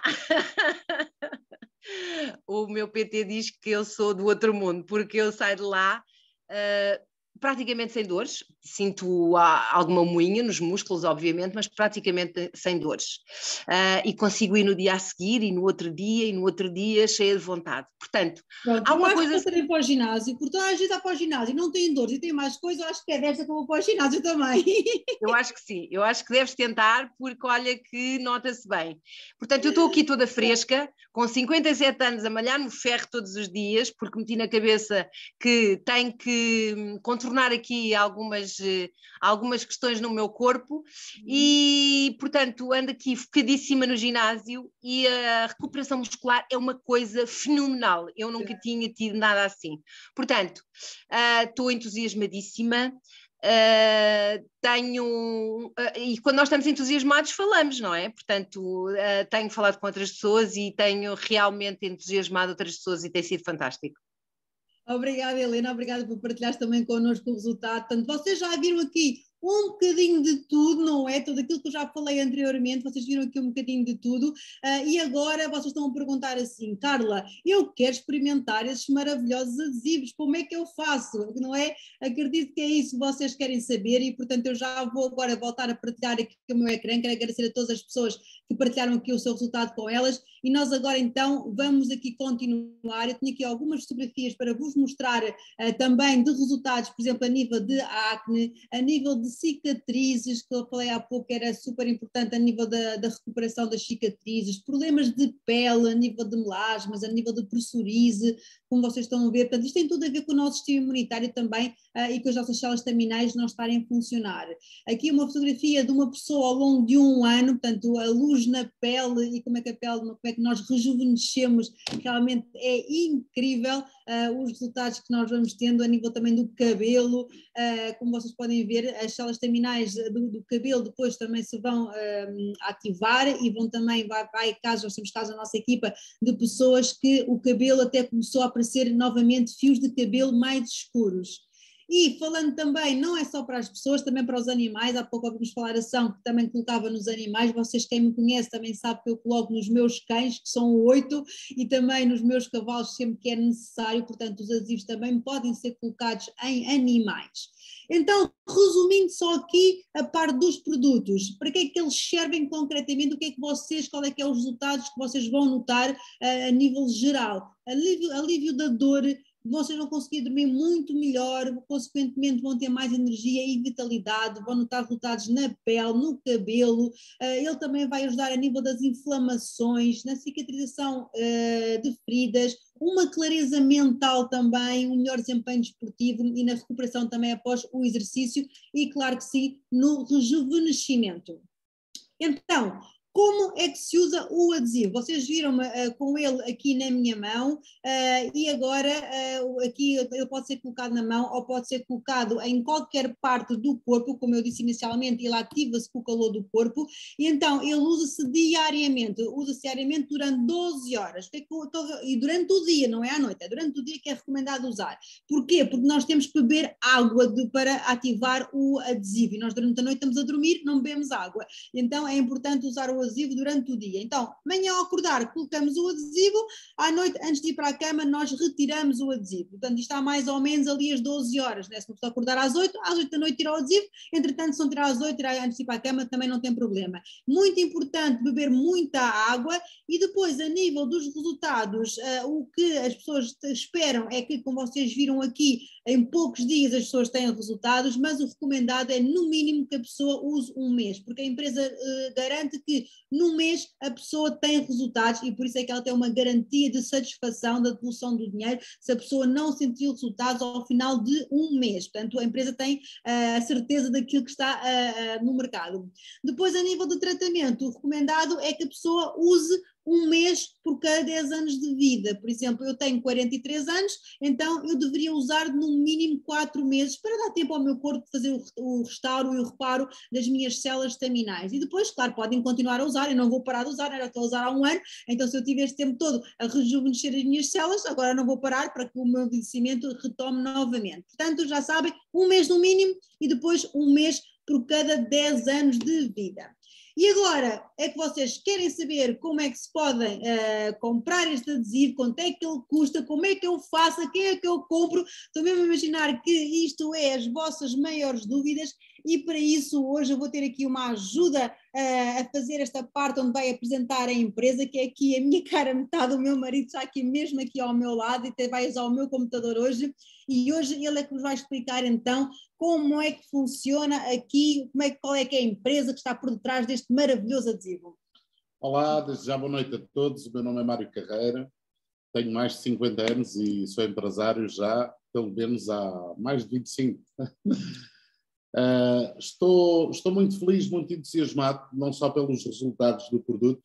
o meu P T diz que eu sou do outro mundo, porque eu saio de lá uh, praticamente sem dores, sinto ah, alguma moinha nos músculos, obviamente, mas praticamente sem dores. Uh, e consigo ir no dia a seguir, e no outro dia, e no outro dia, cheia de vontade. Portanto, pronto, há uma eu coisa... acho que vou para o ginásio, porque toda a gente vai para o ginásio e não tem dores e tem mais coisas, eu acho que é desta que eu vou para o ginásio também. Eu acho que sim, eu acho que deves tentar, porque olha que nota-se bem. Portanto, eu estou aqui toda fresca, com cinquenta e sete anos a malhar no ferro todos os dias, porque meti na cabeça que tenho que contornar aqui algumas, algumas questões no meu corpo e, portanto, ando aqui focadíssima no ginásio e a recuperação muscular é uma coisa fenomenal. Eu nunca tinha tido nada assim. Portanto, uh, estou entusiasmadíssima. Uh, tenho, uh, e quando nós estamos entusiasmados falamos, não é? Portanto, uh, tenho falado com outras pessoas e tenho realmente entusiasmado outras pessoas e tem sido fantástico. Obrigada, Helena, obrigada por partilhares também connosco o resultado. Portanto, vocês já viram aqui um bocadinho de tudo, não é? Tudo aquilo que eu já falei anteriormente, vocês viram aqui um bocadinho de tudo, uh, e agora vocês estão a perguntar assim, Carla, eu quero experimentar esses maravilhosos adesivos, como é que eu faço? Não é? Acredito que é isso que vocês querem saber e, portanto, eu já vou agora voltar a partilhar aqui o meu ecrã, quero agradecer a todas as pessoas que partilharam aqui o seu resultado com elas, e nós agora então vamos aqui continuar. Eu tenho aqui algumas fotografias para vos mostrar uh, também de resultados, por exemplo, a nível de acne, a nível de cicatrizes, que eu falei há pouco, era super importante a nível da, da recuperação das cicatrizes, problemas de pele, a nível de melasmas, a nível de psoríase, como vocês estão a ver. Portanto, isto tem tudo a ver com o nosso sistema imunitário também uh, e com as nossas células staminais não estarem a funcionar. Aqui uma fotografia de uma pessoa ao longo de um ano, portanto, a luz na pele e como é que a pele, como é que nós rejuvenescemos, realmente é incrível uh, os resultados que nós vamos tendo a nível também do cabelo, uh, como vocês podem ver, as células staminais do, do cabelo depois também se vão um, ativar e vão também, vai, vai casos, nós temos casos na nossa equipa de pessoas que o cabelo até começou a aparecer novamente fios de cabelo mais escuros. E falando também, não é só para as pessoas, também para os animais, há pouco ouvimos falar a ação que também colocava nos animais, vocês quem me conhece também sabe que eu coloco nos meus cães, que são oito, e também nos meus cavalos sempre que é necessário, portanto os adesivos também podem ser colocados em animais. Então, resumindo só aqui a parte dos produtos, para que é que eles servem concretamente, o que é que vocês, qual é que é os resultados que vocês vão notar uh, a nível geral? Alívio, alívio da dor, vocês vão conseguir dormir muito melhor, consequentemente vão ter mais energia e vitalidade, vão notar resultados na pele, no cabelo, uh, ele também vai ajudar a nível das inflamações, na cicatrização uh, de feridas, uma clareza mental também, um melhor desempenho desportivo e na recuperação também após o exercício e, claro que sim, no rejuvenescimento. Então, como é que se usa o adesivo? Vocês viram-me uh, com ele aqui na minha mão uh, e agora uh, aqui ele pode ser colocado na mão ou pode ser colocado em qualquer parte do corpo, como eu disse inicialmente, ele ativa-se com o calor do corpo e então ele usa-se diariamente, usa-se diariamente durante doze horas e durante o dia, não é à noite, é durante o dia que é recomendado usar. Porquê? Porque nós temos que beber água de, para ativar o adesivo e nós durante a noite estamos a dormir, não bebemos água, então é importante usar o adesivo durante o dia. Então, amanhã ao acordar, colocamos o adesivo, à noite, antes de ir para a cama, nós retiramos o adesivo. Portanto, isto está mais ou menos ali às doze horas, né? Se não precisa acordar às oito, às oito da noite tirar o adesivo, entretanto, se não tirar às oito, tirar antes de ir para a cama, também não tem problema. Muito importante beber muita água e depois, a nível dos resultados, uh, o que as pessoas esperam é que, como vocês viram aqui, em poucos dias as pessoas têm resultados, mas o recomendado é, no mínimo, que a pessoa use um mês, porque a empresa uh, garante que num mês a pessoa tem resultados e por isso é que ela tem uma garantia de satisfação da devolução do dinheiro se a pessoa não sentiu resultados ao final de um mês. Portanto, a empresa tem uh, a certeza daquilo que está uh, uh, no mercado. Depois, a nível de tratamento, o recomendado é que a pessoa use um mês por cada dez anos de vida. Por exemplo, eu tenho quarenta e três anos, então eu deveria usar no mínimo quatro meses para dar tempo ao meu corpo fazer o, o restauro e o reparo das minhas células staminais. E depois, claro, podem continuar a usar, eu não vou parar de usar, era estou a usar há um ano, então se eu tive este tempo todo a rejuvenescer as minhas células, agora não vou parar para que o meu envelhecimento retome novamente. Portanto, já sabem, um mês no mínimo e depois um mês por cada dez anos de vida. E agora é que vocês querem saber como é que se podem uh, comprar este adesivo, quanto é que ele custa, como é que eu faço, a quem é que eu compro. Estou mesmo a imaginar que isto é as vossas maiores dúvidas e para isso hoje eu vou ter aqui uma ajuda uh, a fazer esta parte onde vai apresentar a empresa, que é aqui a minha cara metade, o meu marido está aqui mesmo aqui ao meu lado e vai usar o meu computador hoje e hoje ele é que nos vai explicar então como é que funciona aqui, como é, qual é que é a empresa que está por detrás deste maravilhoso adesivo. Olá, desde já boa noite a todos, o meu nome é Mário Carreira, tenho mais de cinquenta anos e sou empresário já pelo menos há mais de vinte e cinco. Uh, estou, estou muito feliz, muito entusiasmado, não só pelos resultados do produto.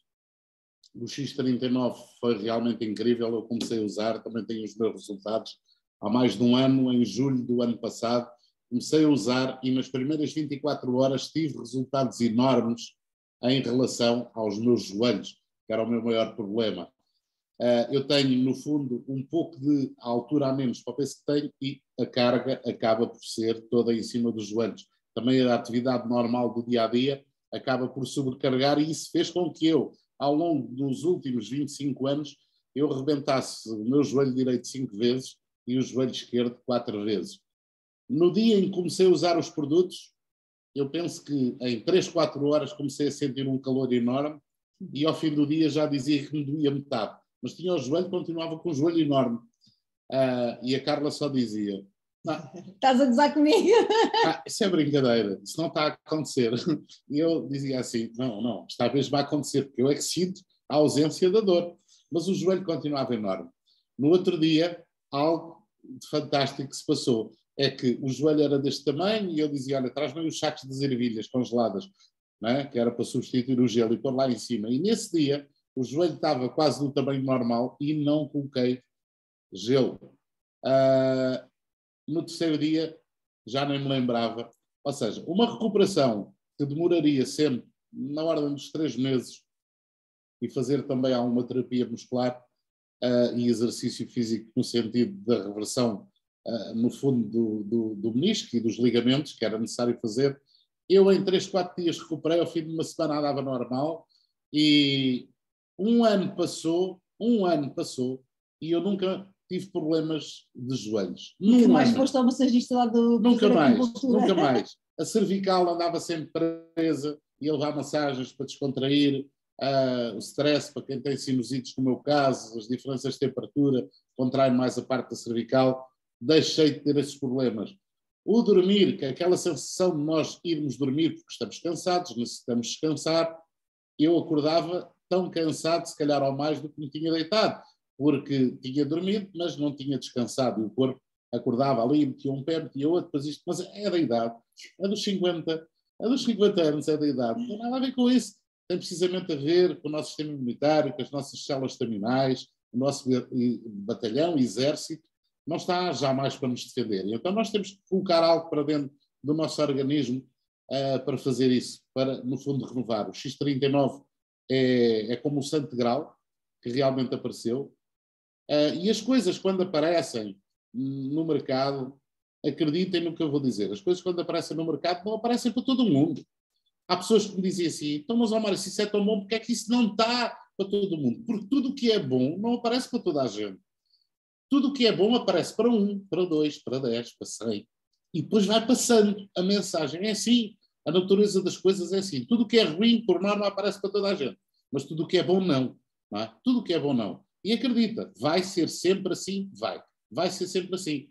O X trinta e nove foi realmente incrível, eu comecei a usar, também tenho os meus resultados. Há mais de um ano, em julho do ano passado, comecei a usar e nas primeiras vinte e quatro horas tive resultados enormes em relação aos meus joelhos, que era o meu maior problema. Uh, eu tenho, no fundo, um pouco de altura a menos para o peso que tenho e a carga acaba por ser toda em cima dos joelhos. Também a atividade normal do dia-a-dia acaba por sobrecarregar e isso fez com que eu, ao longo dos últimos vinte e cinco anos, eu rebentasse o meu joelho direito cinco vezes e o joelho esquerdo quatro vezes. No dia em que comecei a usar os produtos, eu penso que em três, quatro horas comecei a sentir um calor enorme e ao fim do dia já dizia que me doía metade. Mas tinha o joelho, continuava com o joelho enorme. Uh, e a Carla só dizia... Ah, estás a gozar comigo? Ah, isso é brincadeira, isso não está a acontecer. E eu dizia assim, não, não, esta vez vai acontecer, porque eu é que sinto a ausência da dor. Mas o joelho continuava enorme. No outro dia, algo de fantástico se passou. É que o joelho era deste tamanho e eu dizia, olha, traz-me os sacos de ervilhas congeladas, não é? Que era para substituir o gelo e pôr lá em cima. E nesse dia... o joelho estava quase do tamanho normal e não coloquei gelo. Uh, no terceiro dia, já nem me lembrava. Ou seja, uma recuperação que demoraria sempre na ordem dos três meses e fazer também alguma terapia muscular uh, e exercício físico no sentido da reversão, uh, no fundo, do, do, do menisco e dos ligamentos que era necessário fazer. Eu, em três, quatro dias, recuperei. Ao fim de uma semana, andava normal e... Um ano passou, um ano passou e eu nunca tive problemas de joelhos. Nunca Num mais ano. foste ao massagista lá do... Nunca mais, nunca mais. A cervical andava sempre presa, ia levar massagens para descontrair, uh, o stress para quem tem sinusites, no meu caso, as diferenças de temperatura, contrai mais a parte da cervical, deixei de ter esses problemas. O dormir, que é aquela sensação de nós irmos dormir porque estamos cansados, necessitamos descansar, eu acordava tão cansado, se calhar ao mais do que me tinha deitado, porque tinha dormido, mas não tinha descansado, e o corpo acordava ali, metia um pé, metia outro, depois isto, mas é da idade, é dos cinquenta, é dos cinquenta anos, é da idade, não tem nada a ver com isso, tem precisamente a ver com o nosso sistema imunitário, com as nossas células estaminais, o nosso batalhão, exército, não está jamais para nos defender, então nós temos que colocar algo para dentro do nosso organismo uh, para fazer isso, para, no fundo, renovar. O X trinta e nove É, é como o Santo Grau, que realmente apareceu. Uh, e as coisas, quando aparecem no mercado, acreditem no que eu vou dizer, as coisas, quando aparecem no mercado, não aparecem para todo mundo. Há pessoas que me dizem assim, então, mas, Omar, se isso é tão bom, porque é que isso não está para todo mundo? Porque tudo o que é bom não aparece para toda a gente. Tudo o que é bom aparece para um, para dois, para dez, para cem. E depois vai passando a mensagem. É assim. A natureza das coisas é assim. Tudo o que é ruim, por norma, aparece para toda a gente. Mas tudo o que é bom, não. não é? Tudo o que é bom, não. E acredita, vai ser sempre assim? Vai. Vai ser sempre assim.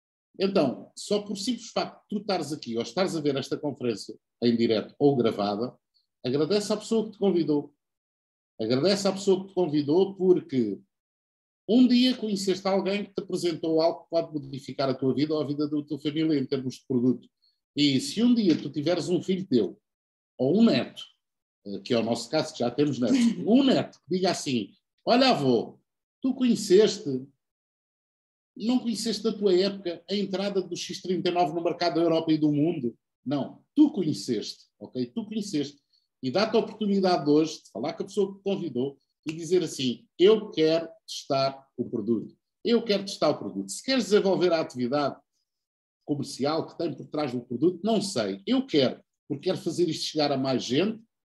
Então, só por simples facto de tu estares aqui ou estares a ver esta conferência em direto ou gravada, agradece à pessoa que te convidou. Agradece à pessoa que te convidou porque um dia conheceste alguém que te apresentou algo que pode modificar a tua vida ou a vida da tua família em termos de produto. E se um dia tu tiveres um filho teu, ou um neto, que é o nosso caso, que já temos netos, um neto que diga assim, olha avô, tu conheceste, não conheceste da tua época a entrada do X trinta e nove no mercado da Europa e do mundo? Não, tu conheceste, ok? Tu conheceste. E dá-te a oportunidade hoje de falar com a pessoa que te convidou e dizer assim, eu quero testar o produto. Eu quero testar o produto. Se queres desenvolver a atividade comercial que tem por trás do produto, não sei. Eu quero, porque quero fazer isto chegar a mais gente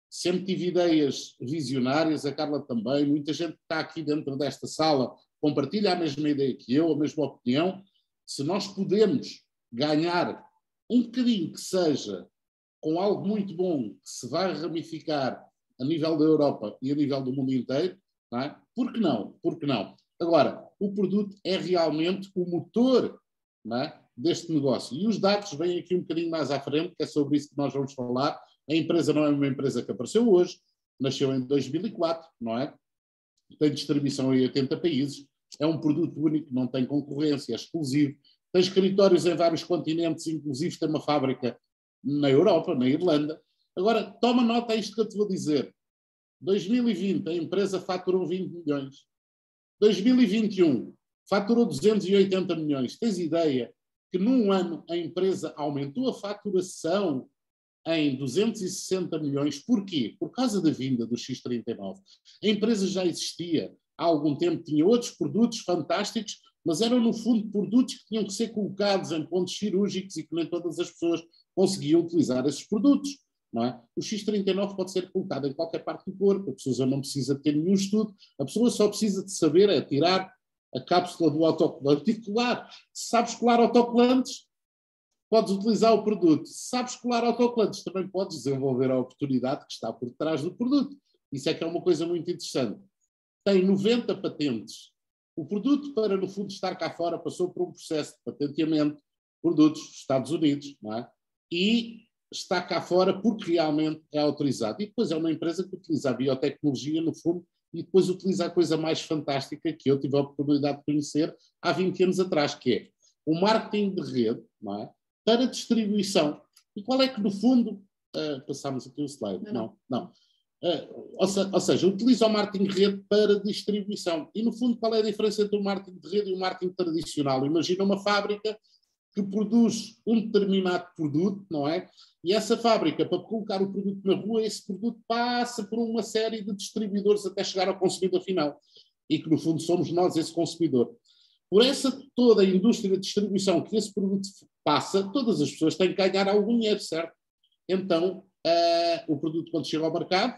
sempre tive ideias visionárias, a Carla também, muita gente que está aqui dentro desta sala compartilha a mesma ideia que eu, a mesma opinião. Se nós podemos ganhar um bocadinho que seja com algo muito bom que se vai ramificar a nível da Europa e a nível do mundo inteiro, não é? Por que não? Por que não? Agora, o produto é realmente o motor, não é, deste negócio. E os dados vêm aqui um bocadinho mais à frente, que é sobre isso que nós vamos falar. A empresa não é uma empresa que apareceu hoje, nasceu em dois mil e quatro, não é? Tem distribuição em oitenta países, é um produto único, não tem concorrência, é exclusivo, tem escritórios em vários continentes, inclusive tem uma fábrica na Europa, na Irlanda. Agora, toma nota a isto que eu te vou dizer. dois mil e vinte, a empresa faturou vinte milhões. dois mil e vinte e um, faturou duzentos e oitenta milhões. Tens ideia que num ano a empresa aumentou a faturação em duzentos e sessenta milhões. Porquê? Por causa da vinda do X trinta e nove. A empresa já existia há algum tempo, tinha outros produtos fantásticos, mas eram no fundo produtos que tinham que ser colocados em pontos cirúrgicos e que nem todas as pessoas conseguiam utilizar esses produtos. Não é? O X trinta e nove pode ser colocado em qualquer parte do corpo, a pessoa não precisa ter nenhum estudo, a pessoa só precisa de saber é tirar a cápsula do autocolante e colar. Se sabes colar autocolantes, podes utilizar o produto. Se sabes colar autocolantes, também podes desenvolver a oportunidade que está por trás do produto. Isso é que é uma coisa muito interessante. Tem noventa patentes. O produto, para no fundo estar cá fora, passou por um processo de patenteamento, produtos dos Estados Unidos, não é? E está cá fora porque realmente é autorizado. E depois é uma empresa que utiliza a biotecnologia, no fundo, e depois utiliza a coisa mais fantástica que eu tive a oportunidade de conhecer há vinte anos atrás, que é o marketing de rede, não é? Para distribuição. E qual é que, no fundo, uh, passámos aqui o slide? Não, não. não. Uh, ou, se, ou seja, utiliza o marketing de rede para distribuição. E, no fundo, qual é a diferença entre o marketing de rede e o marketing tradicional? Imagina uma fábrica que produz um determinado produto, não é? E essa fábrica, para colocar o produto na rua, esse produto passa por uma série de distribuidores até chegar ao consumidor final. E que, no fundo, somos nós esse consumidor. Por essa toda a indústria de distribuição que esse produto passa, todas as pessoas têm que ganhar algum dinheiro, certo? Então, uh, o produto, quando chega ao mercado,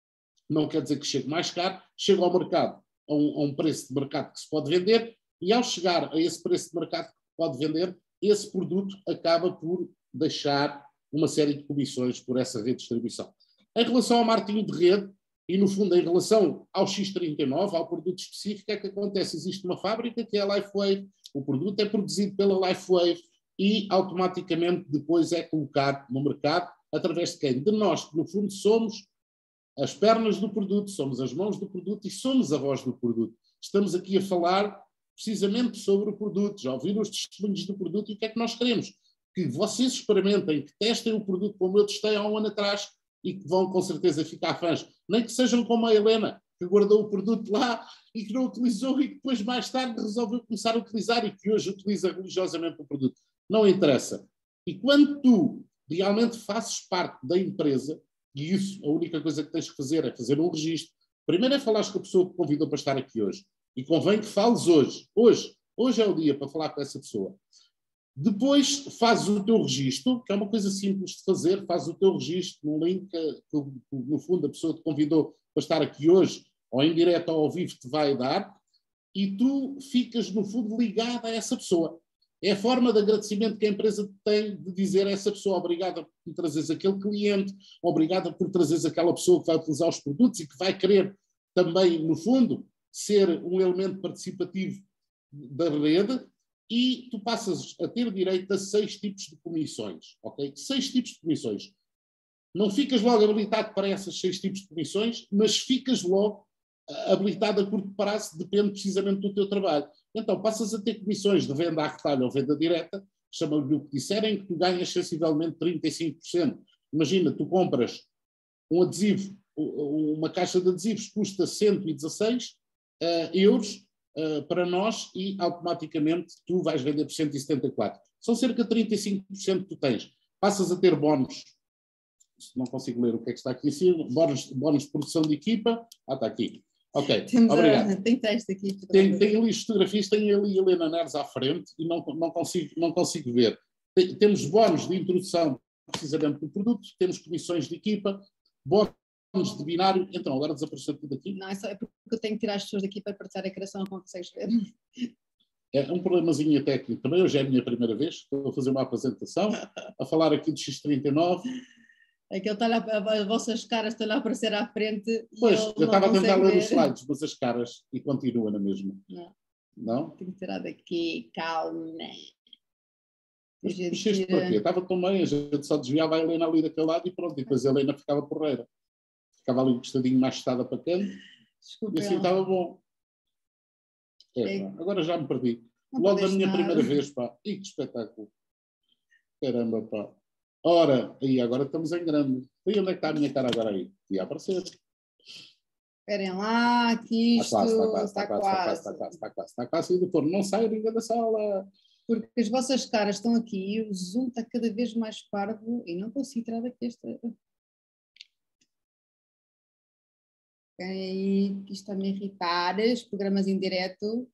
não quer dizer que chegue mais caro, chega ao mercado a um, a um preço de mercado que se pode vender, e ao chegar a esse preço de mercado que pode vender, esse produto acaba por deixar uma série de comissões por essa redistribuição. Em relação ao marketing de rede, e no fundo em relação ao X trinta e nove, ao produto específico, é que acontece, existe uma fábrica que é a LifeWave, o produto é produzido pela LifeWave e automaticamente depois é colocado no mercado através de quem? De nós, que no fundo somos as pernas do produto, somos as mãos do produto e somos a voz do produto. Estamos aqui a falar precisamente sobre o produto, já ouviram os testemunhos do produto e o que é que nós queremos? Que vocês experimentem, que testem o produto como eu testei há um ano atrás e que vão com certeza ficar fãs. Nem que sejam como a Helena, que guardou o produto lá e que não utilizou e que depois mais tarde resolveu começar a utilizar e que hoje utiliza religiosamente o produto. Não interessa. E quando tu realmente fazes parte da empresa, e isso, a única coisa que tens que fazer é fazer um registro. Primeiro é falar com a pessoa que te convidou para estar aqui hoje. E convém que fales hoje. Hoje. Hoje é o dia para falar com essa pessoa. Depois fazes o teu registro, que é uma coisa simples de fazer, fazes o teu registro num link que, no fundo, a pessoa te convidou para estar aqui hoje, ou em direto ou ao vivo te vai dar, e tu ficas, no fundo, ligado a essa pessoa. É a forma de agradecimento que a empresa tem de dizer a essa pessoa obrigada por trazeres aquele cliente, obrigada por trazeres aquela pessoa que vai utilizar os produtos e que vai querer também, no fundo, ser um elemento participativo da rede, e tu passas a ter direito a seis tipos de comissões, ok? Seis tipos de comissões. Não ficas logo habilitado para esses seis tipos de comissões, mas ficas logo habilitado a curto prazo, depende precisamente do teu trabalho. Então, passas a ter comissões de venda à retalho ou venda direta, chamam-lhe o que disserem, que tu ganhas sensivelmente trinta e cinco por cento. Imagina, tu compras um adesivo, uma caixa de adesivos custa cento e dezasseis uh, euros uh, para nós e automaticamente tu vais vender por cento e setenta e quatro. São cerca de trinta e cinco por cento que tu tens. Passas a ter bónus, não consigo ler o que é que está aqui assim, bónus, bónus de produção de equipa, ah, está aqui. Ok, Temos obrigado. A, tem texto aqui. Tem, tem ali as fotografias, tem ali a Helena Neres à frente e não, não, consigo, não consigo ver. Tem, temos bónus de introdução precisamente do produto, temos comissões de equipa, bónus bónus de binário, então agora desapareceu tudo aqui. Não, é só é porque eu tenho que tirar as pessoas daqui para partilhar a criação, não consegues ver. É um problemazinho técnico. Também hoje é a minha primeira vez, estou a fazer uma apresentação, a falar aqui do X trinta e nove. É que ele está lá, as vossas caras estão lá a aparecer à frente. Pois, eu estava a tentar ler ver. os slides, mas as caras, e continua na mesma. Não. Não? Tenho que tirar daqui, calma. Mas mexeste por quê? Estava tão bem, a gente só desviava a Helena ali daquele lado e pronto, e depois a Helena ficava porreira. Ficava ali um costadinho mais estada para canto, e assim estava bom. É, é. Agora já me perdi. Não Logo na minha nada. primeira vez, pá. E que espetáculo. Caramba, pá. Ora, aí agora estamos em grande. E onde é que está a minha cara agora aí? Ia aparecer. Esperem lá, que isto está quase, está quase, está quase, está quase, está quase, está quase, doutor, não sai ninguém da sala. Porque as vossas caras estão aqui e o zoom está cada vez mais parvo e não consigo tirar daqui esta... Aí, que isto está a me irritar, os programas em direto.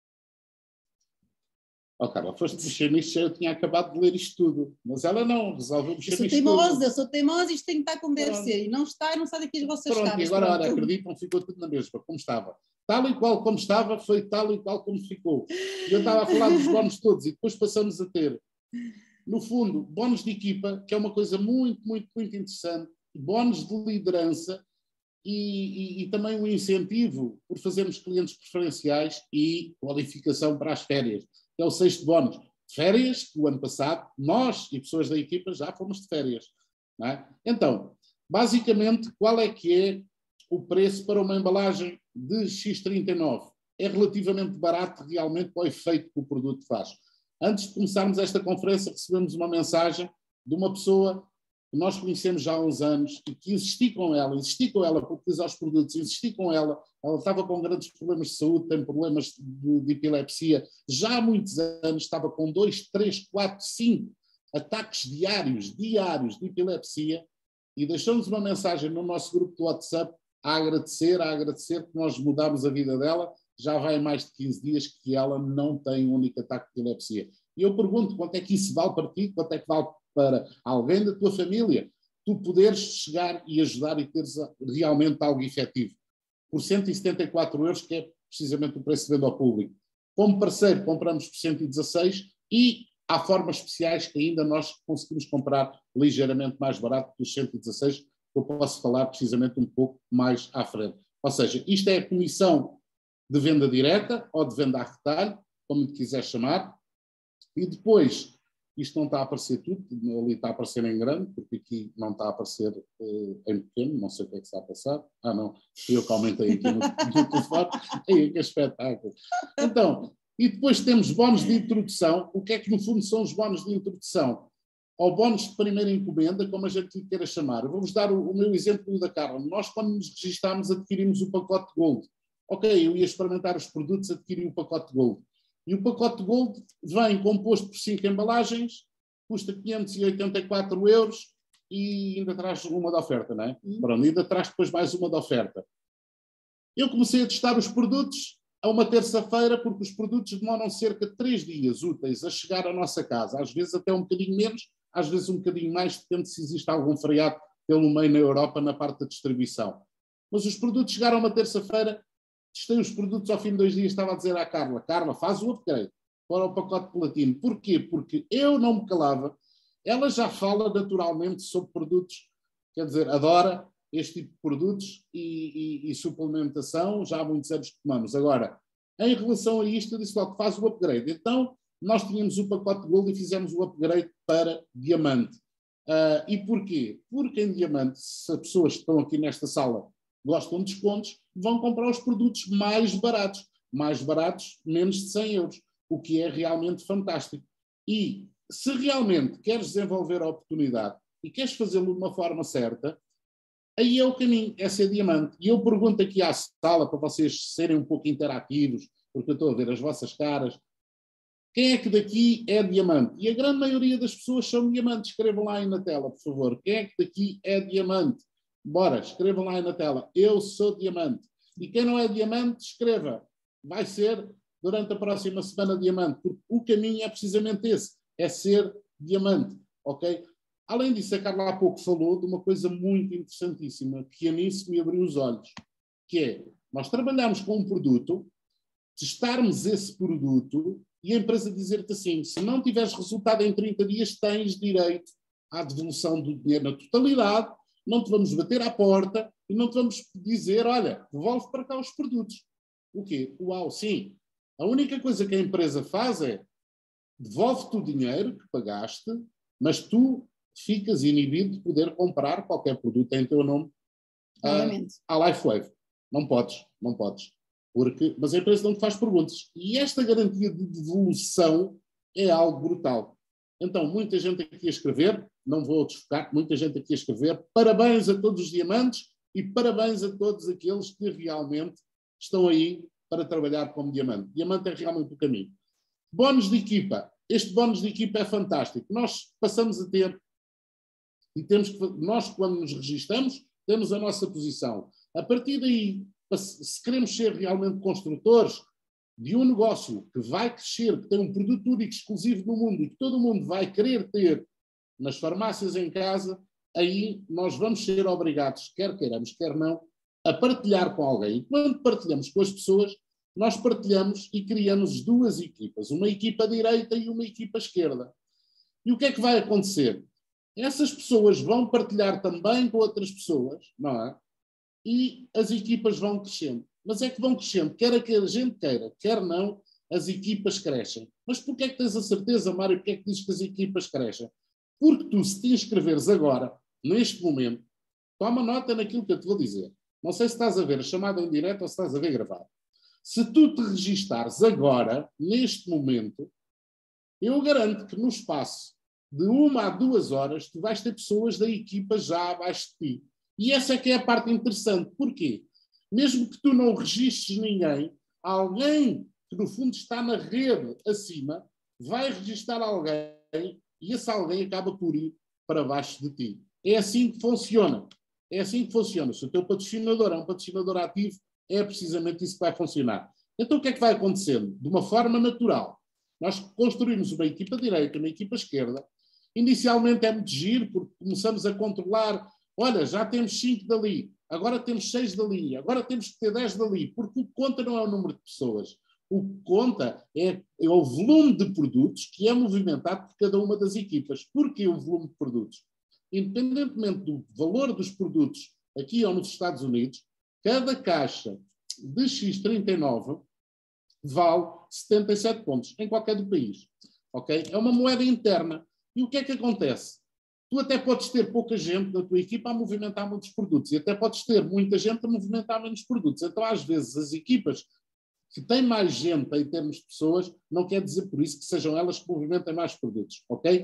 Oh, Carla, foste mexer nisto, eu tinha acabado de ler isto tudo, mas ela não, resolveu mexer nisto tudo. Eu sou teimosa, eu sou teimosa, isto tem que estar como deve Pronto. ser, e não está, não sai daqui as vossas Pronto, caras. E agora, Pronto. olha, acreditam, ficou tudo na mesma, como estava. Tal e qual como estava, foi tal e qual como ficou. E eu estava a falar dos bónus todos, e depois passamos a ter, no fundo, bónus de equipa, que é uma coisa muito, muito, muito interessante, bónus de liderança, E, e, e também um incentivo por fazermos clientes preferenciais e qualificação para as férias, que é o sexto bónus. Férias, que o ano passado, nós e pessoas da equipa já fomos de férias. Não é? Então, basicamente, qual é que é o preço para uma embalagem de X trinta e nove? É relativamente barato realmente para o efeito que o produto faz. Antes de começarmos esta conferência, recebemos uma mensagem de uma pessoa que nós conhecemos já há uns anos e que insisti com ela, insisti com ela para utilizar os produtos, insisti com ela, ela estava com grandes problemas de saúde, tem problemas de, de epilepsia, já há muitos anos estava com dois, três, quatro, cinco ataques diários, diários de epilepsia e deixou-nos uma mensagem no nosso grupo do WhatsApp a agradecer, a agradecer que nós mudámos a vida dela, já vai mais de quinze dias que ela não tem um único ataque de epilepsia. E eu pergunto, quanto é que isso vale para ti, quanto é que vale para alguém da tua família, tu poderes chegar e ajudar e teres realmente algo efetivo. Por cento e setenta e quatro euros, que é precisamente o preço de venda ao público. Como parceiro, compramos por cento e dezasseis e há formas especiais que ainda nós conseguimos comprar ligeiramente mais barato que os cento e dezasseis, que eu posso falar precisamente um pouco mais à frente. Ou seja, isto é a comissão de venda direta ou de venda a retalho, como lhe quiser chamar, e depois... Isto não está a aparecer tudo, ali está a aparecer em grande, porque aqui não está a aparecer uh, em pequeno, não sei o que é que está a passar. Ah, não, fui eu que aumentei aqui no, no telefone. Aí, que espetáculo. Então, e depois temos bónus de introdução. O que é que, no fundo, são os bónus de introdução? Ou bónus de primeira encomenda, como a gente lhe queira chamar. Eu vou-vos dar o, o meu exemplo da Carla. Nós, quando nos registámos, adquirimos o pacote Gold. Ok, eu ia experimentar os produtos, adquiri o pacote Gold. E o pacote Gold vem composto por cinco embalagens, custa quinhentos e oitenta e quatro euros e ainda traz uma de oferta, não é? Hum. Pronto, ainda traz depois mais uma de oferta. Eu comecei a testar os produtos a uma terça-feira, porque os produtos demoram cerca de três dias úteis a chegar à nossa casa. Às vezes até um bocadinho menos, às vezes um bocadinho mais, depende se existe algum feriado pelo meio na Europa na parte da distribuição. Mas os produtos chegaram a uma terça-feira. Testei os produtos ao fim de dois dias, estava a dizer à Carla, Carla, faz o upgrade para o pacote platino. Porquê? Porque eu não me calava. Ela já fala naturalmente sobre produtos, quer dizer, adora este tipo de produtos e, e, e suplementação, já há muitos anos que tomamos. Agora, em relação a isto, eu disse logo, faz o upgrade. Então, nós tínhamos o pacote Gold e fizemos o upgrade para Diamante. Uh, e porquê? Porque em Diamante, se as pessoas que estão aqui nesta sala gostam de descontos, vão comprar os produtos mais baratos. Mais baratos, menos de cem euros, o que é realmente fantástico. E se realmente queres desenvolver a oportunidade e queres fazê-lo de uma forma certa, aí é o caminho, é ser Diamante. E eu pergunto aqui à sala, para vocês serem um pouco interativos, porque eu estou a ver as vossas caras, quem é que daqui é Diamante? E a grande maioria das pessoas são Diamantes. Escrevam lá aí na tela, por favor. Quem é que daqui é Diamante? Bora, escrevam lá aí na tela. Eu sou Diamante. E quem não é Diamante, escreva. Vai ser, durante a próxima semana, Diamante. Porque o caminho é precisamente esse. É ser Diamante. Ok? Além disso, a Carla há pouco falou de uma coisa muito interessantíssima, que a mim se me abriu os olhos, que é, nós trabalhamos com um produto, testarmos esse produto e a empresa dizer-te assim, se não tiveres resultado em trinta dias, tens direito à devolução do dinheiro na totalidade, não te vamos bater à porta e não te vamos dizer, olha, devolve para cá os produtos. O quê? Uau, sim. A única coisa que a empresa faz é devolve-te o dinheiro que pagaste, mas tu ficas inibido de poder comprar qualquer produto em teu nome à, à LifeWave. Não podes, não podes. Porque, mas a empresa não te faz perguntas. E esta garantia de devolução é algo brutal. Então, muita gente aqui a escrever, não vou desfocar, muita gente aqui a escrever, parabéns a todos os diamantes e parabéns a todos aqueles que realmente estão aí para trabalhar como diamante. Diamante é realmente o caminho. Bónus de equipa. Este bónus de equipa é fantástico. Nós passamos a ter, e temos que, nós quando nos registramos, temos a nossa posição. A partir daí, se queremos ser realmente construtores de um negócio que vai crescer, que tem um produto único, exclusivo no mundo e que todo mundo vai querer ter nas farmácias em casa, aí nós vamos ser obrigados, quer queiramos, quer não, a partilhar com alguém. E quando partilhamos com as pessoas, nós partilhamos e criamos duas equipas, uma equipa direita e uma equipa esquerda. E o que é que vai acontecer? Essas pessoas vão partilhar também com outras pessoas, não é? E as equipas vão crescendo. Mas é que vão crescendo, quer que a gente queira, quer não, as equipas crescem. Mas porquê é que tens a certeza, Mário, porquê é que dizes que as equipas crescem? Porque tu, se te inscreveres agora, neste momento, toma nota naquilo que eu te vou dizer. Não sei se estás a ver a chamada em direto ou se estás a ver gravado. Se tu te registares agora, neste momento, eu garanto que no espaço de uma a duas horas, tu vais ter pessoas da equipa já abaixo de ti. E essa é que é a parte interessante. Porquê? Mesmo que tu não registres ninguém, alguém que no fundo está na rede acima, vai registrar alguém e esse alguém acaba por ir para baixo de ti. É assim que funciona. É assim que funciona. Se o teu patrocinador é um patrocinador ativo, é precisamente isso que vai funcionar. Então o que é que vai acontecendo? De uma forma natural. Nós construímos uma equipa direita, uma equipa esquerda. Inicialmente é muito giro, porque começamos a controlar. Olha, já temos cinco dali, agora temos seis dali, agora temos que ter dez dali, porque o que conta não é o número de pessoas. O que conta é, é o volume de produtos que é movimentado por cada uma das equipas. Porquê o volume de produtos? Independentemente do valor dos produtos aqui ou nos Estados Unidos, cada caixa de X trinta e nove vale setenta e sete pontos em qualquer do país. Okay? É uma moeda interna. E o que é que acontece? Tu até podes ter pouca gente na tua equipa a movimentar muitos produtos e até podes ter muita gente a movimentar menos produtos. Então, às vezes, as equipas que têm mais gente em termos de pessoas, não quer dizer por isso que sejam elas que movimentem mais produtos, ok?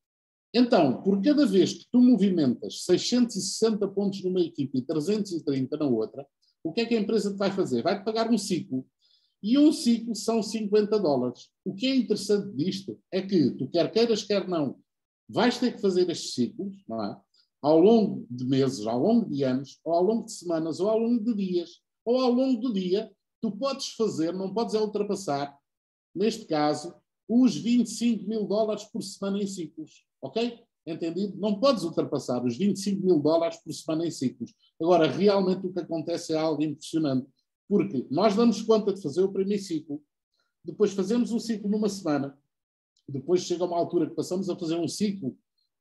Então, por cada vez que tu movimentas seiscentos e sessenta pontos numa equipa e trezentos e trinta na outra, o que é que a empresa te vai fazer? Vai-te pagar um ciclo. E um ciclo são cinquenta dólares. O que é interessante disto é que tu quer queiras, quer não, vais ter que fazer estes ciclos, não é? Ao longo de meses, ao longo de anos, ou ao longo de semanas, ou ao longo de dias, ou ao longo do dia, tu podes fazer, não podes é ultrapassar, neste caso, os vinte e cinco mil dólares por semana em ciclos, ok? Entendido? Não podes ultrapassar os vinte e cinco mil dólares por semana em ciclos. Agora, realmente o que acontece é algo impressionante, porque nós damos conta de fazer o primeiro ciclo, depois fazemos um ciclo numa semana, depois chega uma altura que passamos a fazer um ciclo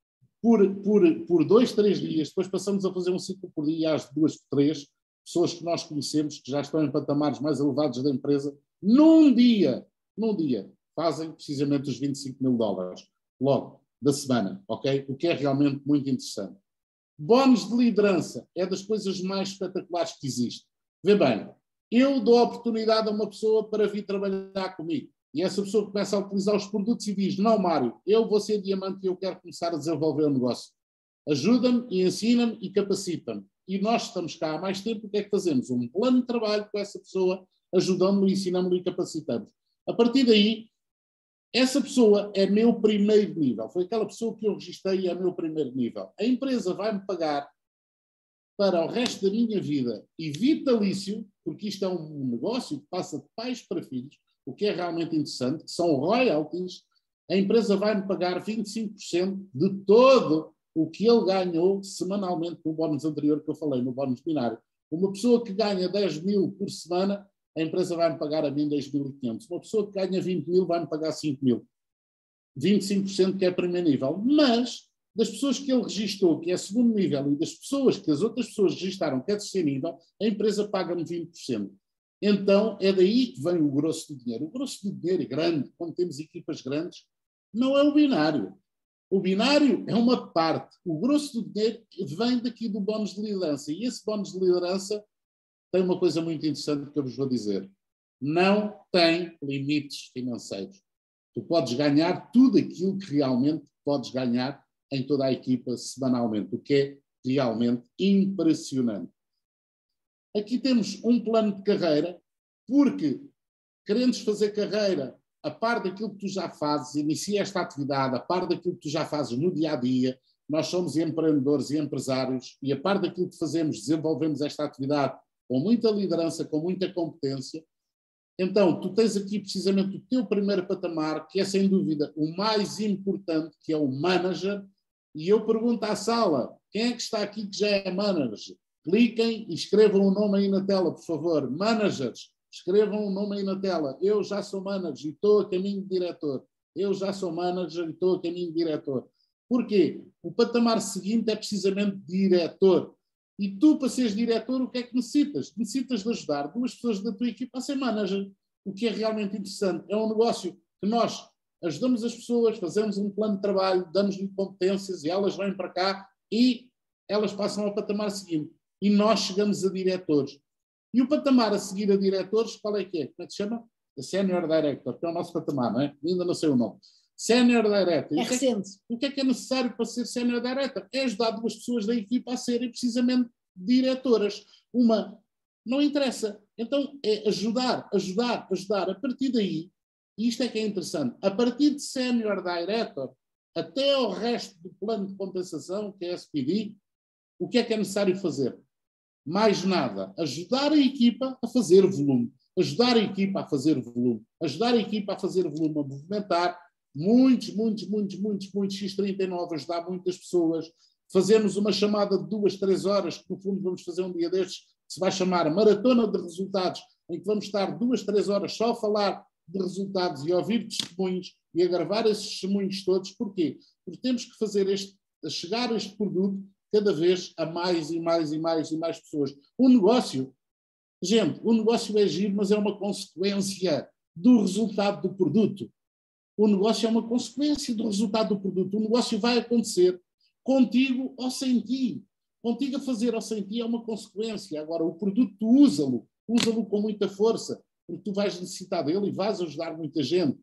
por, por, por dois, três dias, depois passamos a fazer um ciclo por dia às duas, três, pessoas que nós conhecemos, que já estão em patamares mais elevados da empresa, num dia, num dia, fazem precisamente os vinte e cinco mil dólares, logo, da semana, ok? O que é realmente muito interessante. Bónus de liderança é das coisas mais espetaculares que existe. Vê bem, eu dou a oportunidade a uma pessoa para vir trabalhar comigo. E essa pessoa começa a utilizar os produtos e diz, não, Mário, eu vou ser diamante e eu quero começar a desenvolver o negócio. Ajuda-me e ensina-me e capacita-me. E nós estamos cá há mais tempo, o que é que fazemos? Um plano de trabalho com essa pessoa, ajudando-me, ensinando-me e capacitando. A partir daí, essa pessoa é meu primeiro nível. Foi aquela pessoa que eu registrei e é meu primeiro nível. A empresa vai-me pagar para o resto da minha vida e vitalício, porque isto é um negócio que passa de pais para filhos, o que é realmente interessante, que são royalties. A empresa vai-me pagar vinte e cinco por cento de todo o que ele ganhou semanalmente no bónus anterior que eu falei, no bónus binário. Uma pessoa que ganha dez mil por semana, a empresa vai-me pagar a mim dois mil e quinhentos. Uma pessoa que ganha vinte mil vai-me pagar cinco mil. vinte e cinco por cento que é primeiro nível. Mas, das pessoas que ele registou, que é segundo nível, e das pessoas que as outras pessoas registaram, que é terceiro nível, a empresa paga-me vinte por cento. Então, é daí que vem o grosso do dinheiro. O grosso do dinheiro é grande, quando temos equipas grandes, não é o binário. O binário é uma parte. O grosso do dinheiro vem daqui do bónus de liderança. E esse bónus de liderança tem uma coisa muito interessante que eu vos vou dizer. Não tem limites financeiros. Tu podes ganhar tudo aquilo que realmente podes ganhar em toda a equipa semanalmente, o que é realmente impressionante. Aqui temos um plano de carreira, porque querendo fazer carreira a par daquilo que tu já fazes, inicia esta atividade, a par daquilo que tu já fazes no dia-a-dia, nós somos empreendedores e empresários, e a par daquilo que fazemos, desenvolvemos esta atividade com muita liderança, com muita competência. Então, tu tens aqui precisamente o teu primeiro patamar, que é sem dúvida o mais importante, que é o manager, e eu pergunto à sala, quem é que está aqui que já é manager? Cliquem e escrevam o nome aí na tela, por favor. Managers, escrevam o nome aí na tela. Eu já sou manager e estou a caminho de diretor. Eu já sou manager e estou a caminho de diretor. Porquê? O patamar seguinte é precisamente diretor. E tu, para seres diretor, o que é que necessitas? Necessitas de ajudar duas pessoas da tua equipa a ser manager. O que é realmente interessante. É um negócio que nós ajudamos as pessoas, fazemos um plano de trabalho, damos-lhe competências e elas vêm para cá e elas passam ao patamar seguinte. E nós chegamos a diretores. E o patamar a seguir a diretores, qual é que é? Como é que se chama? A Senior Director, que é o nosso patamar, não é? Ainda não sei o nome. Senior Director. É recente. O que é que é necessário para ser Senior Director? É ajudar duas pessoas da equipa a serem precisamente diretoras. Uma, não interessa. Então, é ajudar, ajudar, ajudar. A partir daí, e isto é que é interessante, a partir de Senior Director até ao resto do plano de compensação, que é S P D, o que é que é necessário fazer? Mais nada. Ajudar a equipa a fazer volume. Ajudar a equipa a fazer volume. Ajudar a equipa a fazer volume, a movimentar muitos, muitos, muitos, muitos, muitos X trinta e nove, ajudar muitas pessoas. Fazemos uma chamada de duas, três horas, que no fundo vamos fazer um dia destes, que se vai chamar Maratona de Resultados, em que vamos estar duas, três horas só a falar de resultados e a ouvir testemunhos e a gravar esses testemunhos todos. Porquê? Porque temos que fazer este, a chegar a este produto cada vez a mais e mais e mais e mais pessoas. O negócio, gente, o negócio é giro, mas é uma consequência do resultado do produto. O negócio é uma consequência do resultado do produto. O negócio vai acontecer contigo ou sem ti. Contigo a fazer ou sem ti é uma consequência. Agora, o produto, tu usa-lo, usa-lo com muita força, porque tu vais necessitar dele e vais ajudar muita gente.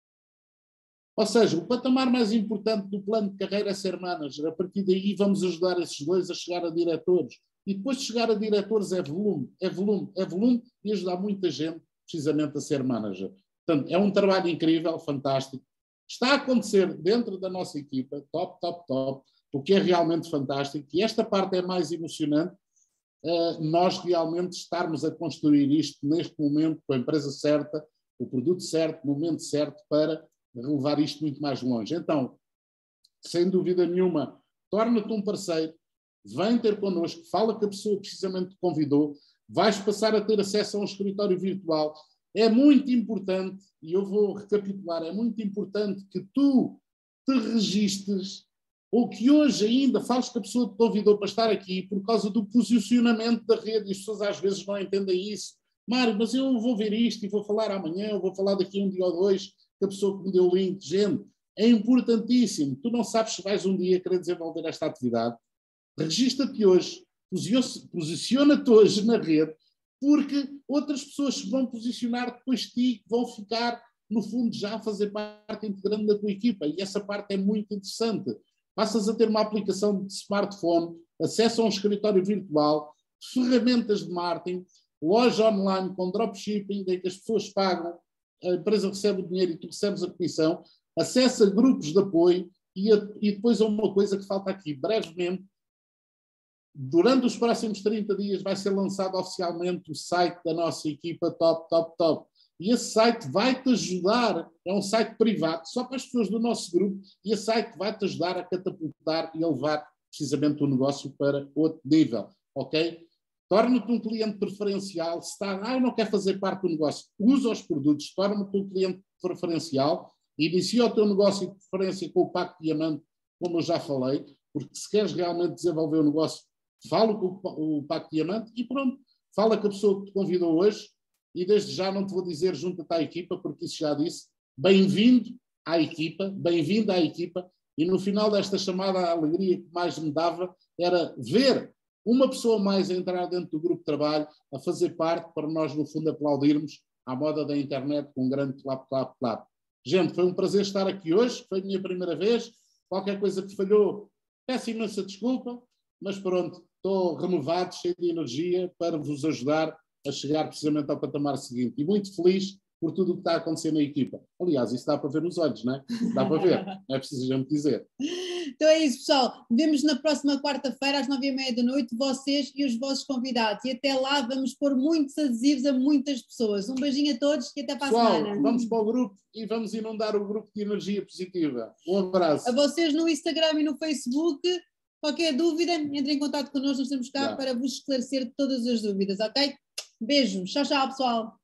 Ou seja, o patamar mais importante do plano de carreira é ser manager. A partir daí vamos ajudar esses dois a chegar a diretores. E depois de chegar a diretores é volume, é volume, é volume e ajudar muita gente precisamente a ser manager. Portanto, é um trabalho incrível, fantástico. Está a acontecer dentro da nossa equipa, top, top, top, o que é realmente fantástico. E esta parte é mais emocionante, uh, nós realmente estarmos a construir isto neste momento, com a empresa certa, o produto certo, no momento certo, para levar isto muito mais longe. Então, sem dúvida nenhuma, torna-te um parceiro, vem ter connosco, fala que a pessoa precisamente te convidou, vais passar a ter acesso a um escritório virtual. É muito importante, e eu vou recapitular, é muito importante que tu te registres, ou que hoje ainda fales que a pessoa te convidou para estar aqui por causa do posicionamento da rede, e as pessoas às vezes não entendem isso. Mário, mas eu vou ver isto e vou falar amanhã, eu vou falar daqui a um dia ou dois, que a pessoa que me deu o link. Gente, é importantíssimo. Tu não sabes se vais um dia querer desenvolver esta atividade. Registra-te hoje, posiciona-te hoje na rede, porque outras pessoas se vão posicionar depois de ti, que vão ficar, no fundo, já a fazer parte integrante da tua equipa. E essa parte é muito interessante. Passas a ter uma aplicação de smartphone, acesso a um escritório virtual, ferramentas de marketing, loja online com dropshipping, em que as pessoas pagam, a empresa recebe o dinheiro e tu recebes a comissão, acessa grupos de apoio e, a, e depois há uma coisa que falta aqui, brevemente, durante os próximos trinta dias vai ser lançado oficialmente o site da nossa equipa Top, Top, Top. E esse site vai-te ajudar, é um site privado, só para as pessoas do nosso grupo, e esse site vai-te ajudar a catapultar e a levar precisamente o negócio para outro nível, ok? Torna-te um cliente preferencial, se está, ah, eu não quero fazer parte do negócio, usa os produtos, torna-te um cliente preferencial, inicia o teu negócio de preferência com o Pacto Diamante, como eu já falei, porque se queres realmente desenvolver o negócio, fala com o Pacto Diamante e pronto, fala com a pessoa que te convidou hoje e desde já não te vou dizer junta-te à equipa, porque isso já disse, bem-vindo à equipa, bem-vindo à equipa, e no final desta chamada a alegria que mais me dava era ver uma pessoa mais a entrar dentro do grupo de trabalho, a fazer parte, para nós no fundo aplaudirmos à moda da internet com um grande clap, clap, clap. Gente, foi um prazer estar aqui hoje, foi a minha primeira vez, qualquer coisa que falhou, peço imensa desculpa, mas pronto, estou renovado, cheio de energia para vos ajudar a chegar precisamente ao patamar seguinte. E muito feliz por tudo o que está a acontecer na equipa. Aliás, isso dá para ver nos olhos, não é? Dá para ver, não é preciso já me dizer. Então é isso, pessoal. Vemos na próxima quarta-feira, às nove e meia da noite, vocês e os vossos convidados. E até lá vamos pôr muitos adesivos a muitas pessoas. Um beijinho a todos e até para pessoal, a semana. Vamos para o grupo e vamos inundar o grupo de energia positiva. Um abraço. A vocês no Instagram e no Facebook. Qualquer dúvida, entrem em contato connosco, nós estamos cá Já. para vos esclarecer todas as dúvidas, ok? Beijo, tchau, tchau, pessoal.